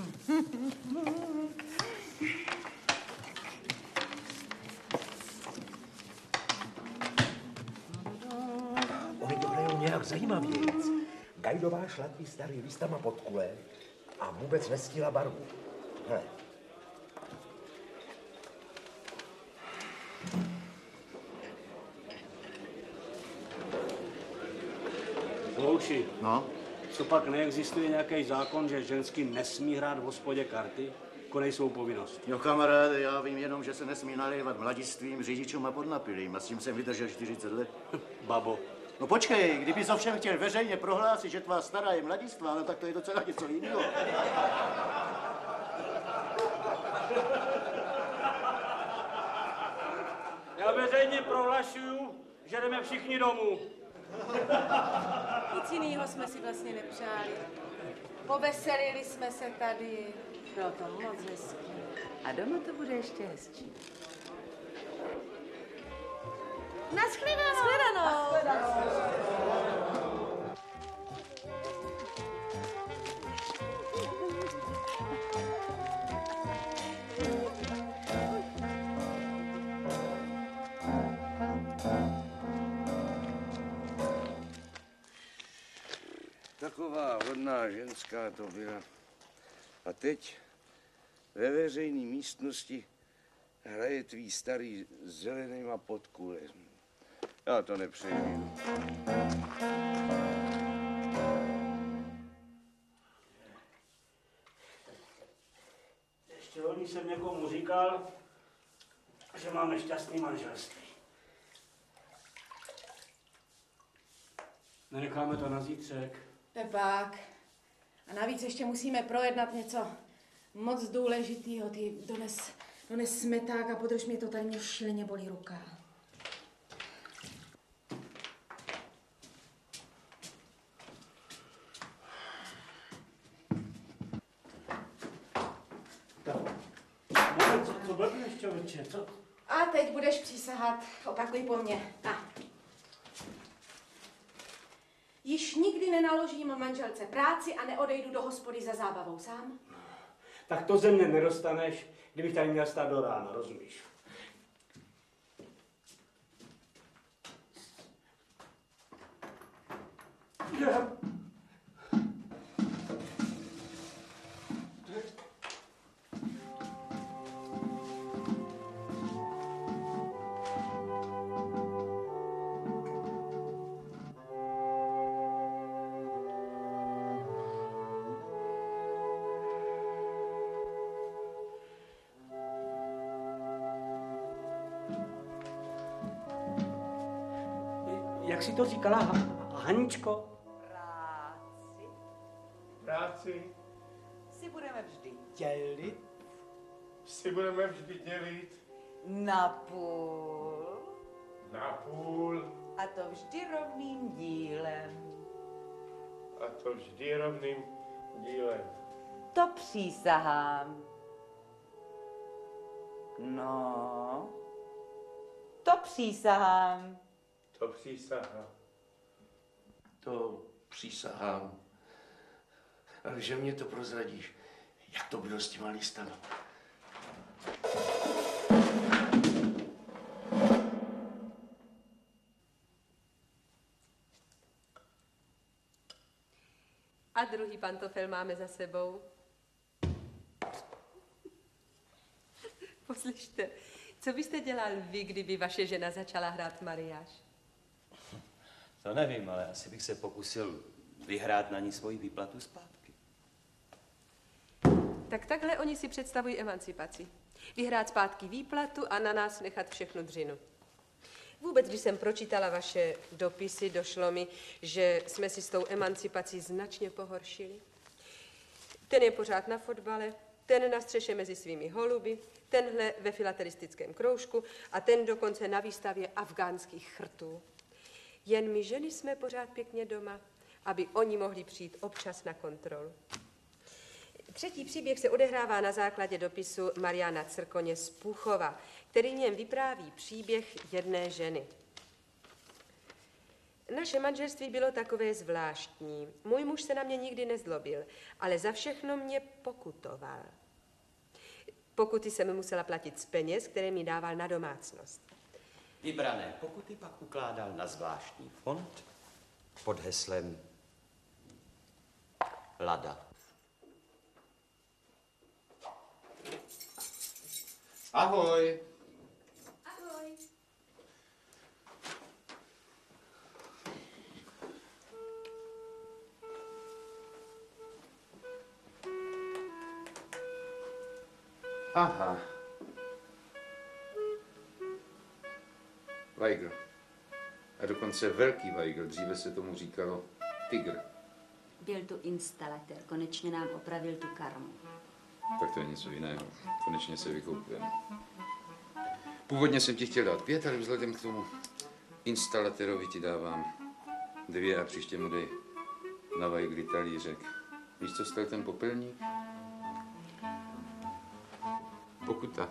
Oni to hrajou nějak zajímavějíc. Gajdová šlatví starý listama pod kule a vůbec nestihla barvu. Hele. Louši, No? co pak neexistuje nějaký zákon, že ženský nesmí hrát v hospodě karty? Konej svou povinnost. Jo, kamaráde, já vím jenom, že se nesmí nalévat mladistvím, řidičům a podnapilým. A s tím jsem vydržel čtyřicet let. Babo, No počkej, kdyby to všem chtěl veřejně prohlásit, že tvá stará je mladistvá, no tak to je docela něco jiného. Já veřejně prohlašuju, že jdeme všichni domů. Nic jinýho jsme si vlastně nepřáli. Poveselili jsme se tady. Bylo to moc hezký. A doma to bude ještě hezčí. Naschledanou. Naschledanou. Taková hodná ženská to byla. A teď ve veřejné místnosti hraje tvý starý s zelenýma podkulem. Já to nepřejdu. Ještě loni jsem někomu říkal, že máme šťastný manželství. Nenecháme to na zítřek. Pepák. A navíc ještě musíme projednat něco moc důležitýho. Ty dones, dones smeták a podrž mě to, tady mě šíleně bolí ruka. No, co, co blbneš, člověče, co? A teď budeš přísahat. Opakuj po mně. A. Již nikdy nenaložím manželce práci a neodejdu do hospody za zábavou sám? Tak to ze mě nedostaneš, kdybych tady měl stát do rána, rozumíš? Já... Jak jsi to říkala, ha- Haničko? Práci Práci si budeme vždy dělit si budeme vždy dělit na půl na půl a to vždy rovným dílem. a to vždy rovným dílem. To přísahám. No, to přísahám. To přísahám. To přísahám. Ale že mě to prozradíš, jak to bylo s těma listama. A druhý pantofel máme za sebou. Poslyšte, co byste dělal vy, kdyby vaše žena začala hrát mariáš? To nevím, ale asi bych se pokusil vyhrát na ní svoji výplatu zpátky. Tak takhle oni si představují emancipaci. Vyhrát zpátky výplatu a na nás nechat všechnu dřinu. Vůbec, když jsem pročítala vaše dopisy, došlo mi, že jsme si s tou emancipací značně pohoršili. Ten je pořád na fotbale, ten na střeše mezi svými holuby, tenhle ve filatelistickém kroužku a ten dokonce na výstavě afgánských chrtů. Jen my ženy jsme pořád pěkně doma, aby oni mohli přijít občas na kontrolu. Třetí příběh se odehrává na základě dopisu Mariana Crkoně z Půchova, který v něm vypráví příběh jedné ženy. Naše manželství bylo takové zvláštní. Můj muž se na mě nikdy nezlobil, ale za všechno mě pokutoval. Pokuty jsem musela platit z peněz, které mi dával na domácnost. Vybrané pokuty pak ukládal na zvláštní fond pod heslem Lada. Ahoj. Ahoj. Aha. Weigl. A dokonce velký Weigl, dříve se tomu říkalo tygr. Byl tu instalatér, konečně nám opravil tu karmu. Tak to je něco jiného. Konečně se vykoupujeme. Původně jsem ti chtěl dát pět, ale vzhledem k tomu instalatérovi ti dávám dvě a příště mu dej na Weigli talířek. Víš, co stal ten popelník? Pokuta.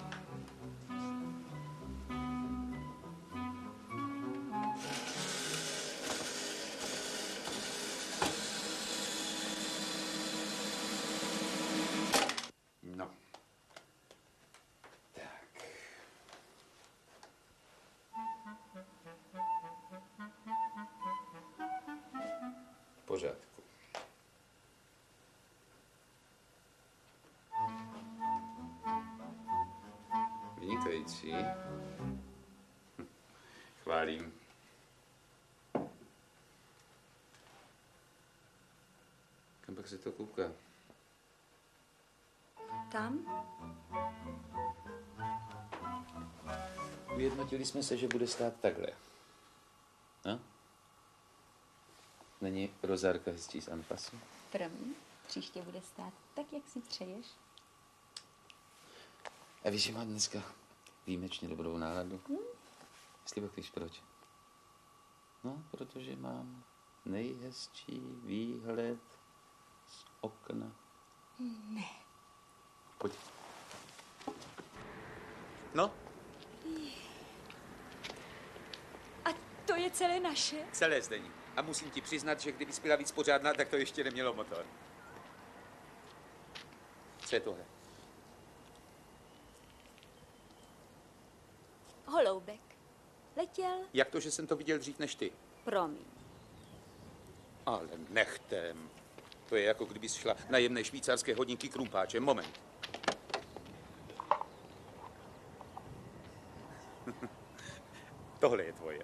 No. Tak. V pořádku. Vynikající. Hm. Chválím. Kam pak se to kouká? Tam? Vyjednotili jsme se, že bude stát takhle. No? Není rozárka hezčí z anpasu? Promiň, příště bude stát tak, jak si přeješ. A víš, že mám dneska výjimečně dobrou náladu? Hmm? Jestli pak víš proč? No, protože mám nejhezčí výhled z okna. Ne. Pojď. No? A to je celé naše? Celé, Zdení. A musím ti přiznat, že kdybys byla víc pořádná, tak to ještě nemělo motor. Co je tohle? Holoubek. Letěl? Jak to, že jsem to viděl dřív než ty? Promiň. Ale nechtem. To je jako kdybys šla na jemné švýcarské hodinky krumpáčem. Moment. Tohle je tvoje.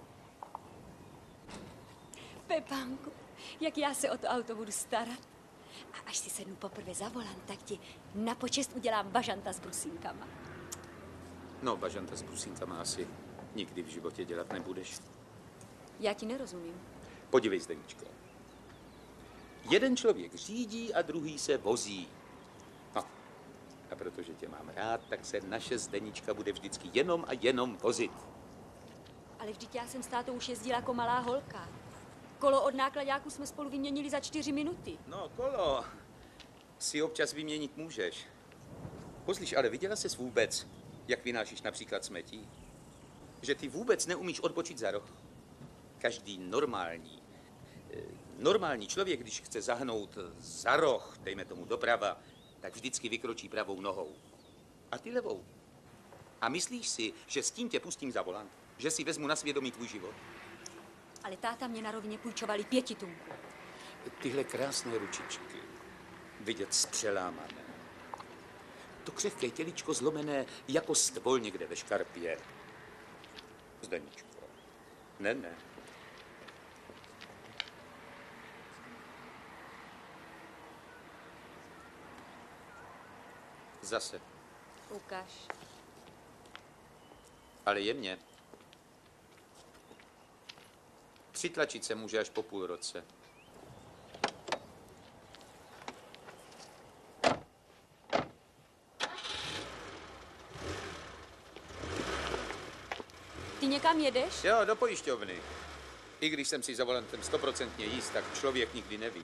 Pepánku, jak já se o to auto budu starat. A až si sednu poprvé za volant, tak ti na počest udělám bažanta s brusínkama. No, bažanta s brusínkama asi nikdy v životě dělat nebudeš. Já ti nerozumím. Podívej, Zdeníčko. Jeden člověk řídí a druhý se vozí. No. A protože tě mám rád, tak se naše Zdeníčka bude vždycky jenom a jenom vozit. Ale vždyť já jsem s tátou už jezdila jako malá holka. Kolo od nákladáku jsme spolu vyměnili za čtyři minuty. No, kolo si občas vyměnit můžeš. Pozlíš, ale viděla ses vůbec, jak vynášíš například smetí? Že ty vůbec neumíš odbočit za roh? Každý normální, normální člověk, když chce zahnout za roh, dejme tomu doprava, tak vždycky vykročí pravou nohou. A ty levou. A myslíš si, že s tím tě pustím za volant? Že si vezmu na svědomí tvůj život? Ale táta mě na rovině půjčovali pětitunku. Tyhle krásné ručičky, vidět zpřelámané. To křehké těličko zlomené jako stvol někde ve škarpě. Zdeníčko. Ne, ne. Zase. Ukaž. Ale jemně. Přitlačit se může až po půl roce. Ty někam jedeš? Jo, do pojišťovny. I když jsem si za volantem stoprocentně jist, tak člověk nikdy neví.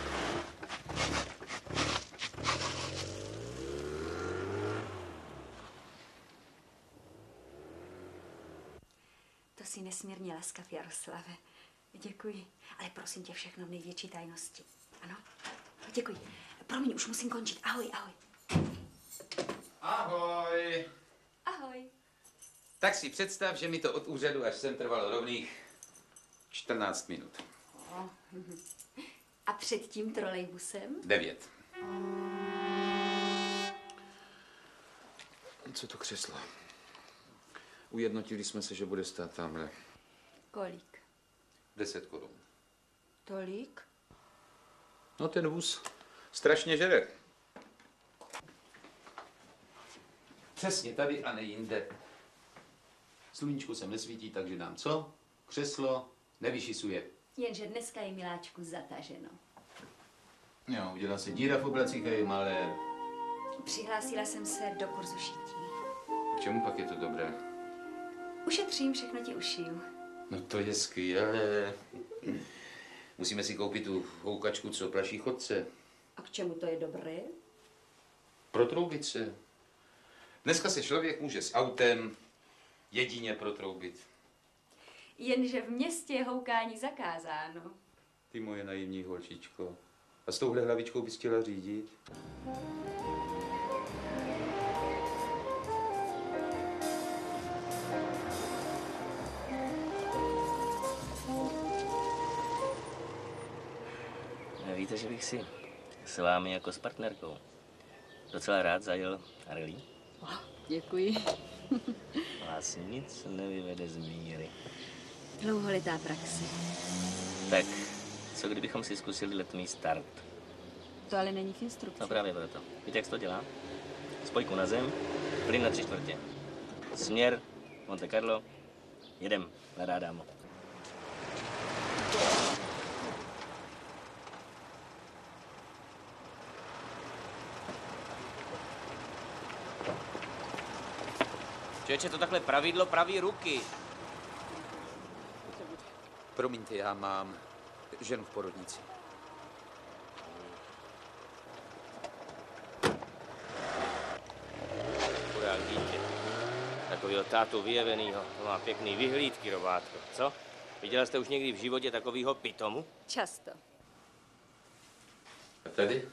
To si nesmírně laskav, Jaroslave. Děkuji. Ale prosím tě, všechno v největší tajnosti. Ano? Děkuji. Promiň, už musím končit. Ahoj, ahoj. Ahoj. Ahoj. Tak si představ, že mi to od úřadu až sem trvalo rovných čtrnáct minut. Oh. A před tím trolejbusem? Devět. Co to křeslo? Ujednotili jsme se, že bude stát tamhle. Kolik? Deset korun. Tolik? No ten vůz strašně žere. Přesně tady a ne jinde. Sluníčko se nesvítí, takže dám co? křeslo, nevyšisuje. Jenže dneska je miláčku zataženo. Jo, udělá se díra v oblacích a je malér. Přihlásila jsem se do kurzu šití. K čemu pak je to dobré? Ušetřím, všechno ti ušiju. No to je skvělé. Musíme si koupit tu houkačku, co plaší chodce. A k čemu to je dobré? Protroubit se. Dneska se člověk může s autem jedině protroubit. Jenže v městě je houkání zakázáno. Ty moje naivní holčičko. A s touhle hlavičkou bys chtěla řídit? Víte, že bych si s vámi jako s partnerkou docela rád zajel rally? Oh, děkuji. Vás nic nevyvede z míry. Dlouholetá praxe. Tak, co kdybychom si zkusili letný start? To ale není v instrukci. No právě proto. Víte, jak se to dělá? Spojku na zem, plyn na tři čtvrtě. Směr, Monte Carlo, jedem, hledá dámo. Člověče, to takhle pravidlo praví ruky. Promiňte, já mám ženu v porodnici. Chudák dítě. Takovýho tátu vyjevenýho, to má pěkný vyhlídky, robátko. Co? Viděla jste už někdy v životě takovýho pitomu? Často. A tady?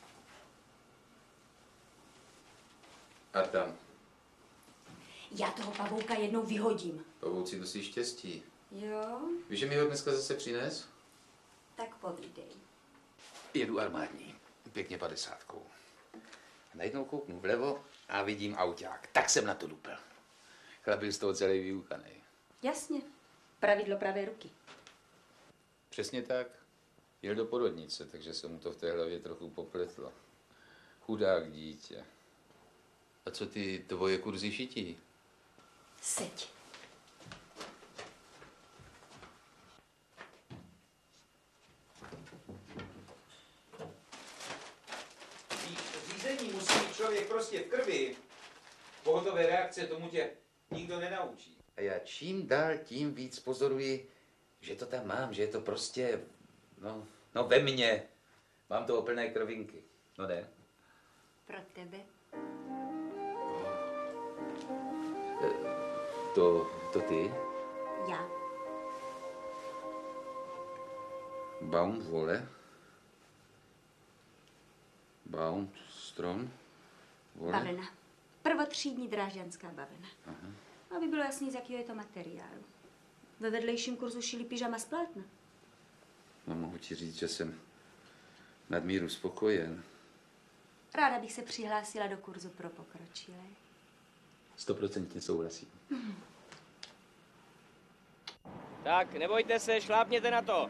A tam. Já toho pavouka jednou vyhodím. Pavouci nosí štěstí. Jo? Víš, že mi ho dneska zase přines? Tak povídej. Jedu armádní, pěkně padesátkou. Najednou kouknu vlevo a vidím auták. Tak jsem na to dupl. Chlap byl z toho celý vyuchaný. Jasně. Pravidlo pravé ruky. Přesně tak. Jel do porodnice, takže se mu to v té hlavě trochu popletlo. Chudák dítě. A co ty tvoje kurzy šití? Seď. Řízení musí mít člověk prostě v krvi. Pohotové reakce tomu tě nikdo nenaučí. A já čím dál tím víc pozoruji, že to tam mám, že je to prostě, no, no ve mně. Mám to plné krvinky. No ne? Pro tebe. To, to ty? Já. Baumwolle. Baum, strom, vole. Bavlna. Prvotřídní drážďanská bavlna. Aha. Aby bylo jasný, z jakého je to materiálu. Ve vedlejším kurzu šili pyžama z plátna. No, mohu ti říct, že jsem nadmíru spokojen. Ráda bych se přihlásila do kurzu pro pokročilé. Stoprocentně souhlasím. Tak, nebojte se, šlápněte na to.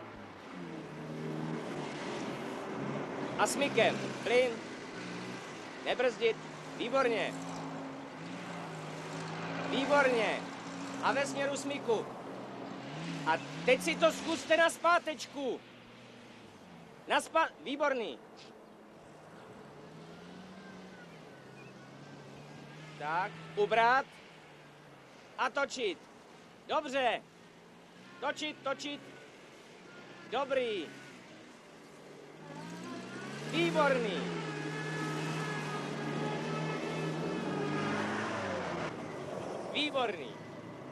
A smykem, plyn. Nebrzdit, výborně. Výborně. A ve směru smyku. A teď si to zkuste na zpátečku. Na spá... Výborný. Tak, ubrat. A točit. Dobře. Točit, točit. Dobrý. Výborný. Výborný.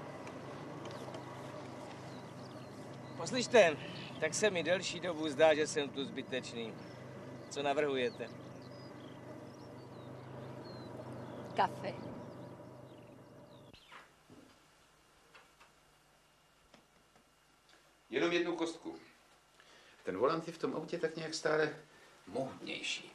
Poslyšte, tak se mi delší dobu zdá, že jsem tu zbytečný. Co navrhujete? Kafe. Jenom jednu kostku. Ten volant je v tom autě tak nějak stále mohutnější.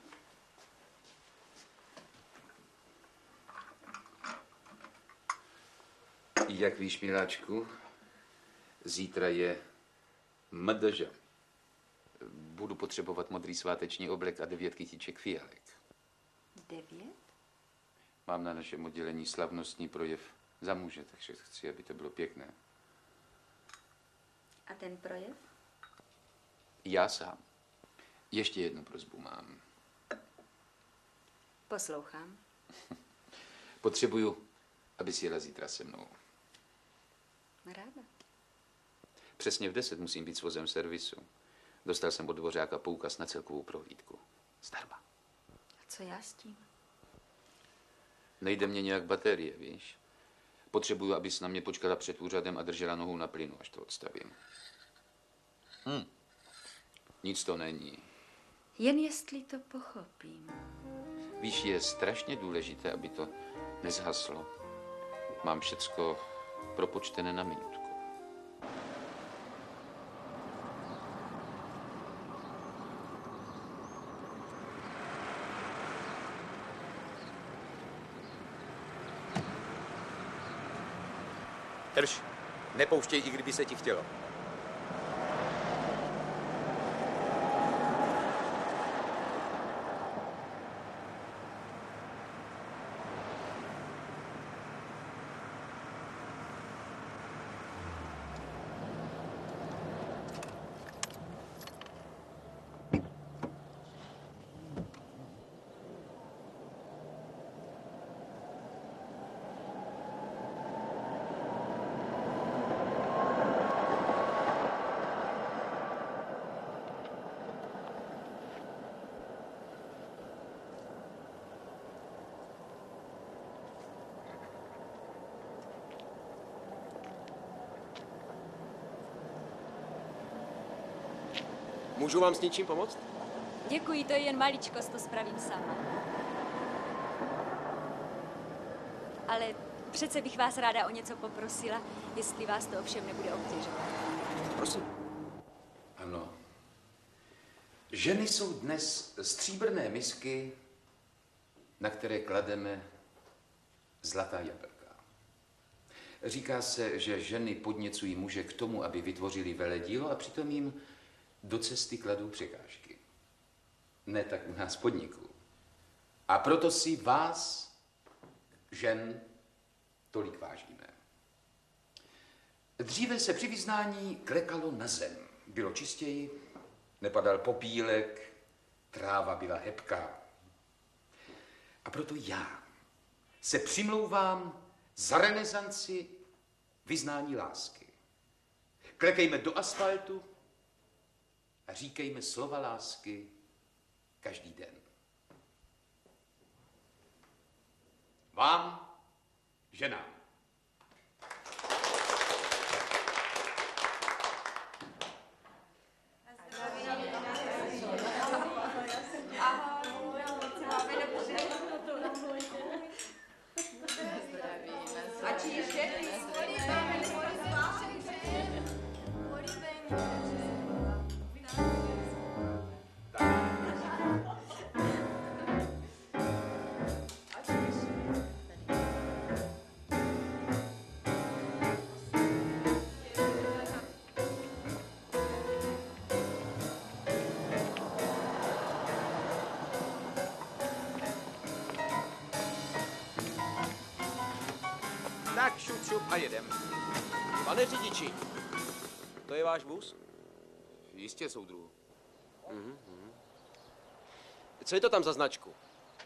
Jak víš, miláčku, zítra je M D Ž. Budu potřebovat modrý sváteční oblek a devět kytiček fialek. Devět? Mám na našem oddělení slavnostní projev za muže, takže chci, aby to bylo pěkné. A ten projev? Já sám. Ještě jednu prosbu mám. Poslouchám. Potřebuju, aby si jela zítra se mnou. Ráda. Přesně v deset musím být s vozem servisu. Dostal jsem od dvořáka poukaz na celkovou prohlídku. Zdarma. A co já s tím? Nejde mě nějak baterie, víš? Potřebuju, abys na mě počkala před úřadem a držela nohu na plynu, až to odstavím. Hm. Nic to není. Jen jestli to pochopím. Víš, je strašně důležité, aby to nezhaslo. Mám všecko propočtené na minutku. Drž, nepouštěj, i kdyby se ti chtělo. Můžu vám s něčím pomoct? Děkuji, to je jen maličkost, to spravím sama. Ale přece bych vás ráda o něco poprosila, jestli vás to ovšem nebude obtěžovat. Prosím. Ano. Ženy jsou dnes stříbrné misky, na které klademe zlatá jablka. Říká se, že ženy podněcují muže k tomu, aby vytvořili veledílo a přitom jim do cesty kladou překážky. Ne tak u nás podniků. A proto si vás, žen, tolik vážíme. Dříve se při vyznání klekalo na zem. Bylo čistěji, nepadal popílek, tráva byla hebká. A proto já se přimlouvám za renesanci vyznání lásky. Klekejme do asfaltu a říkejme slova lásky každý den. Vám, ženám. Tak šup, šup a jedem. Pane řidiči, to je váš vůz? Jistě, soudruhu. Mhm, mhm. Co je to tam za značku?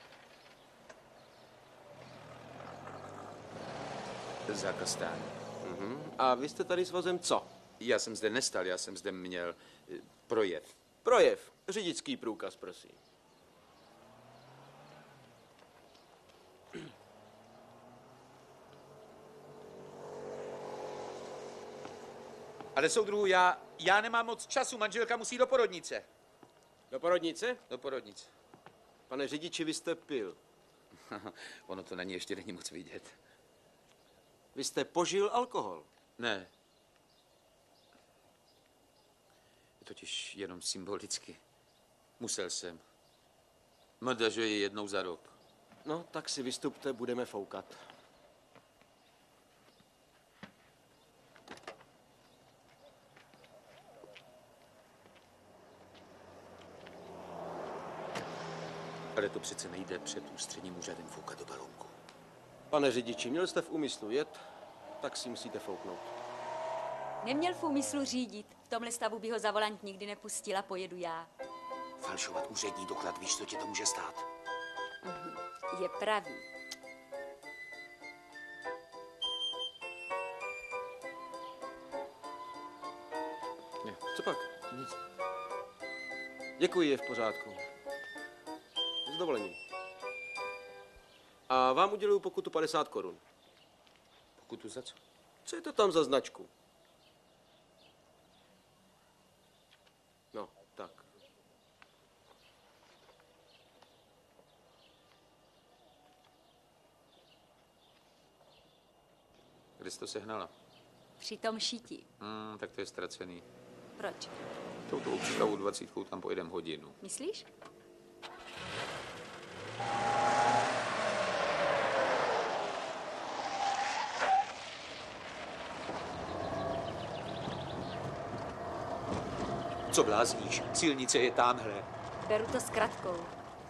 Zákaz stání. Mhm. A vy jste tady s vozem co? Já jsem zde nestal, já jsem zde měl eh, projev. Projev. Řidičský průkaz, prosím. Ale soudruhu, já, já nemám moc času, manželka musí do porodnice. Do porodnice? Do porodnice. Pane řidiči, vy jste pil. Ono to na ní ještě není moc vidět. Vy jste požil alkohol? Ne. Totiž jenom symbolicky. Musel jsem. Mda, že je jednou za rok. No, tak si vystupte, budeme foukat. Ale to přece nejde před ústředním úřadem foukat do balónku. Pane řidiči, měl jste v úmyslu jet, tak si musíte fouknout. Neměl v úmyslu řídit. V tomhle stavu by ho za volant nikdy nepustila, pojedu já. Falšovat úřední doklad, víš, co tě to může stát? Mhm. Je pravý. Ne, co pak? Nic. Děkuji, je v pořádku. S dovolením. A vám uděluju pokutu padesát korun. Pokutu za co? Co je to tam za značku? No, tak. Kde jsi to sehnala? Při tom šití. Hmm, tak to je ztracený. Proč? Touto přípravou dvacítkou tam pojedem hodinu. Myslíš? Co blázníš? Silnice je támhle. Beru to s kratkou.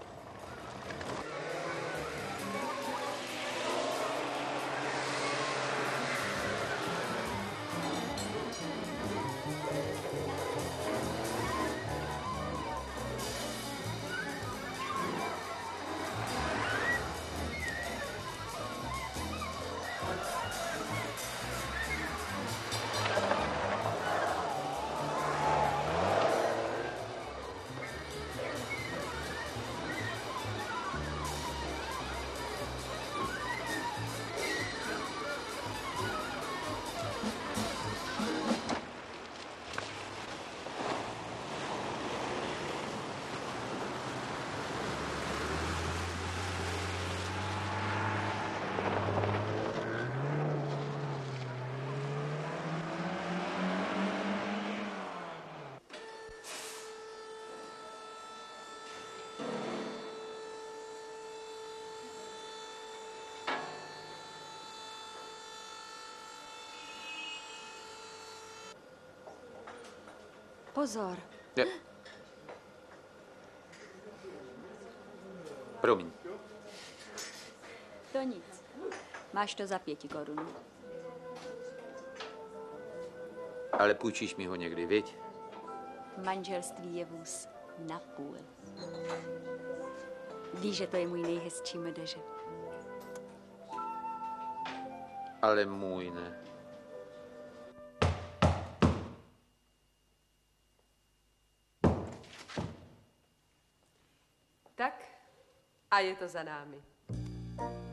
Pozor. Je. Promiň. To nic. Máš to za pěti korun. Ale půjčíš mi ho někdy, viď? Manželství je vůz na půl. Víš, že to je můj nejhezčí medeže. Ale můj ne. Tak a je to za námi.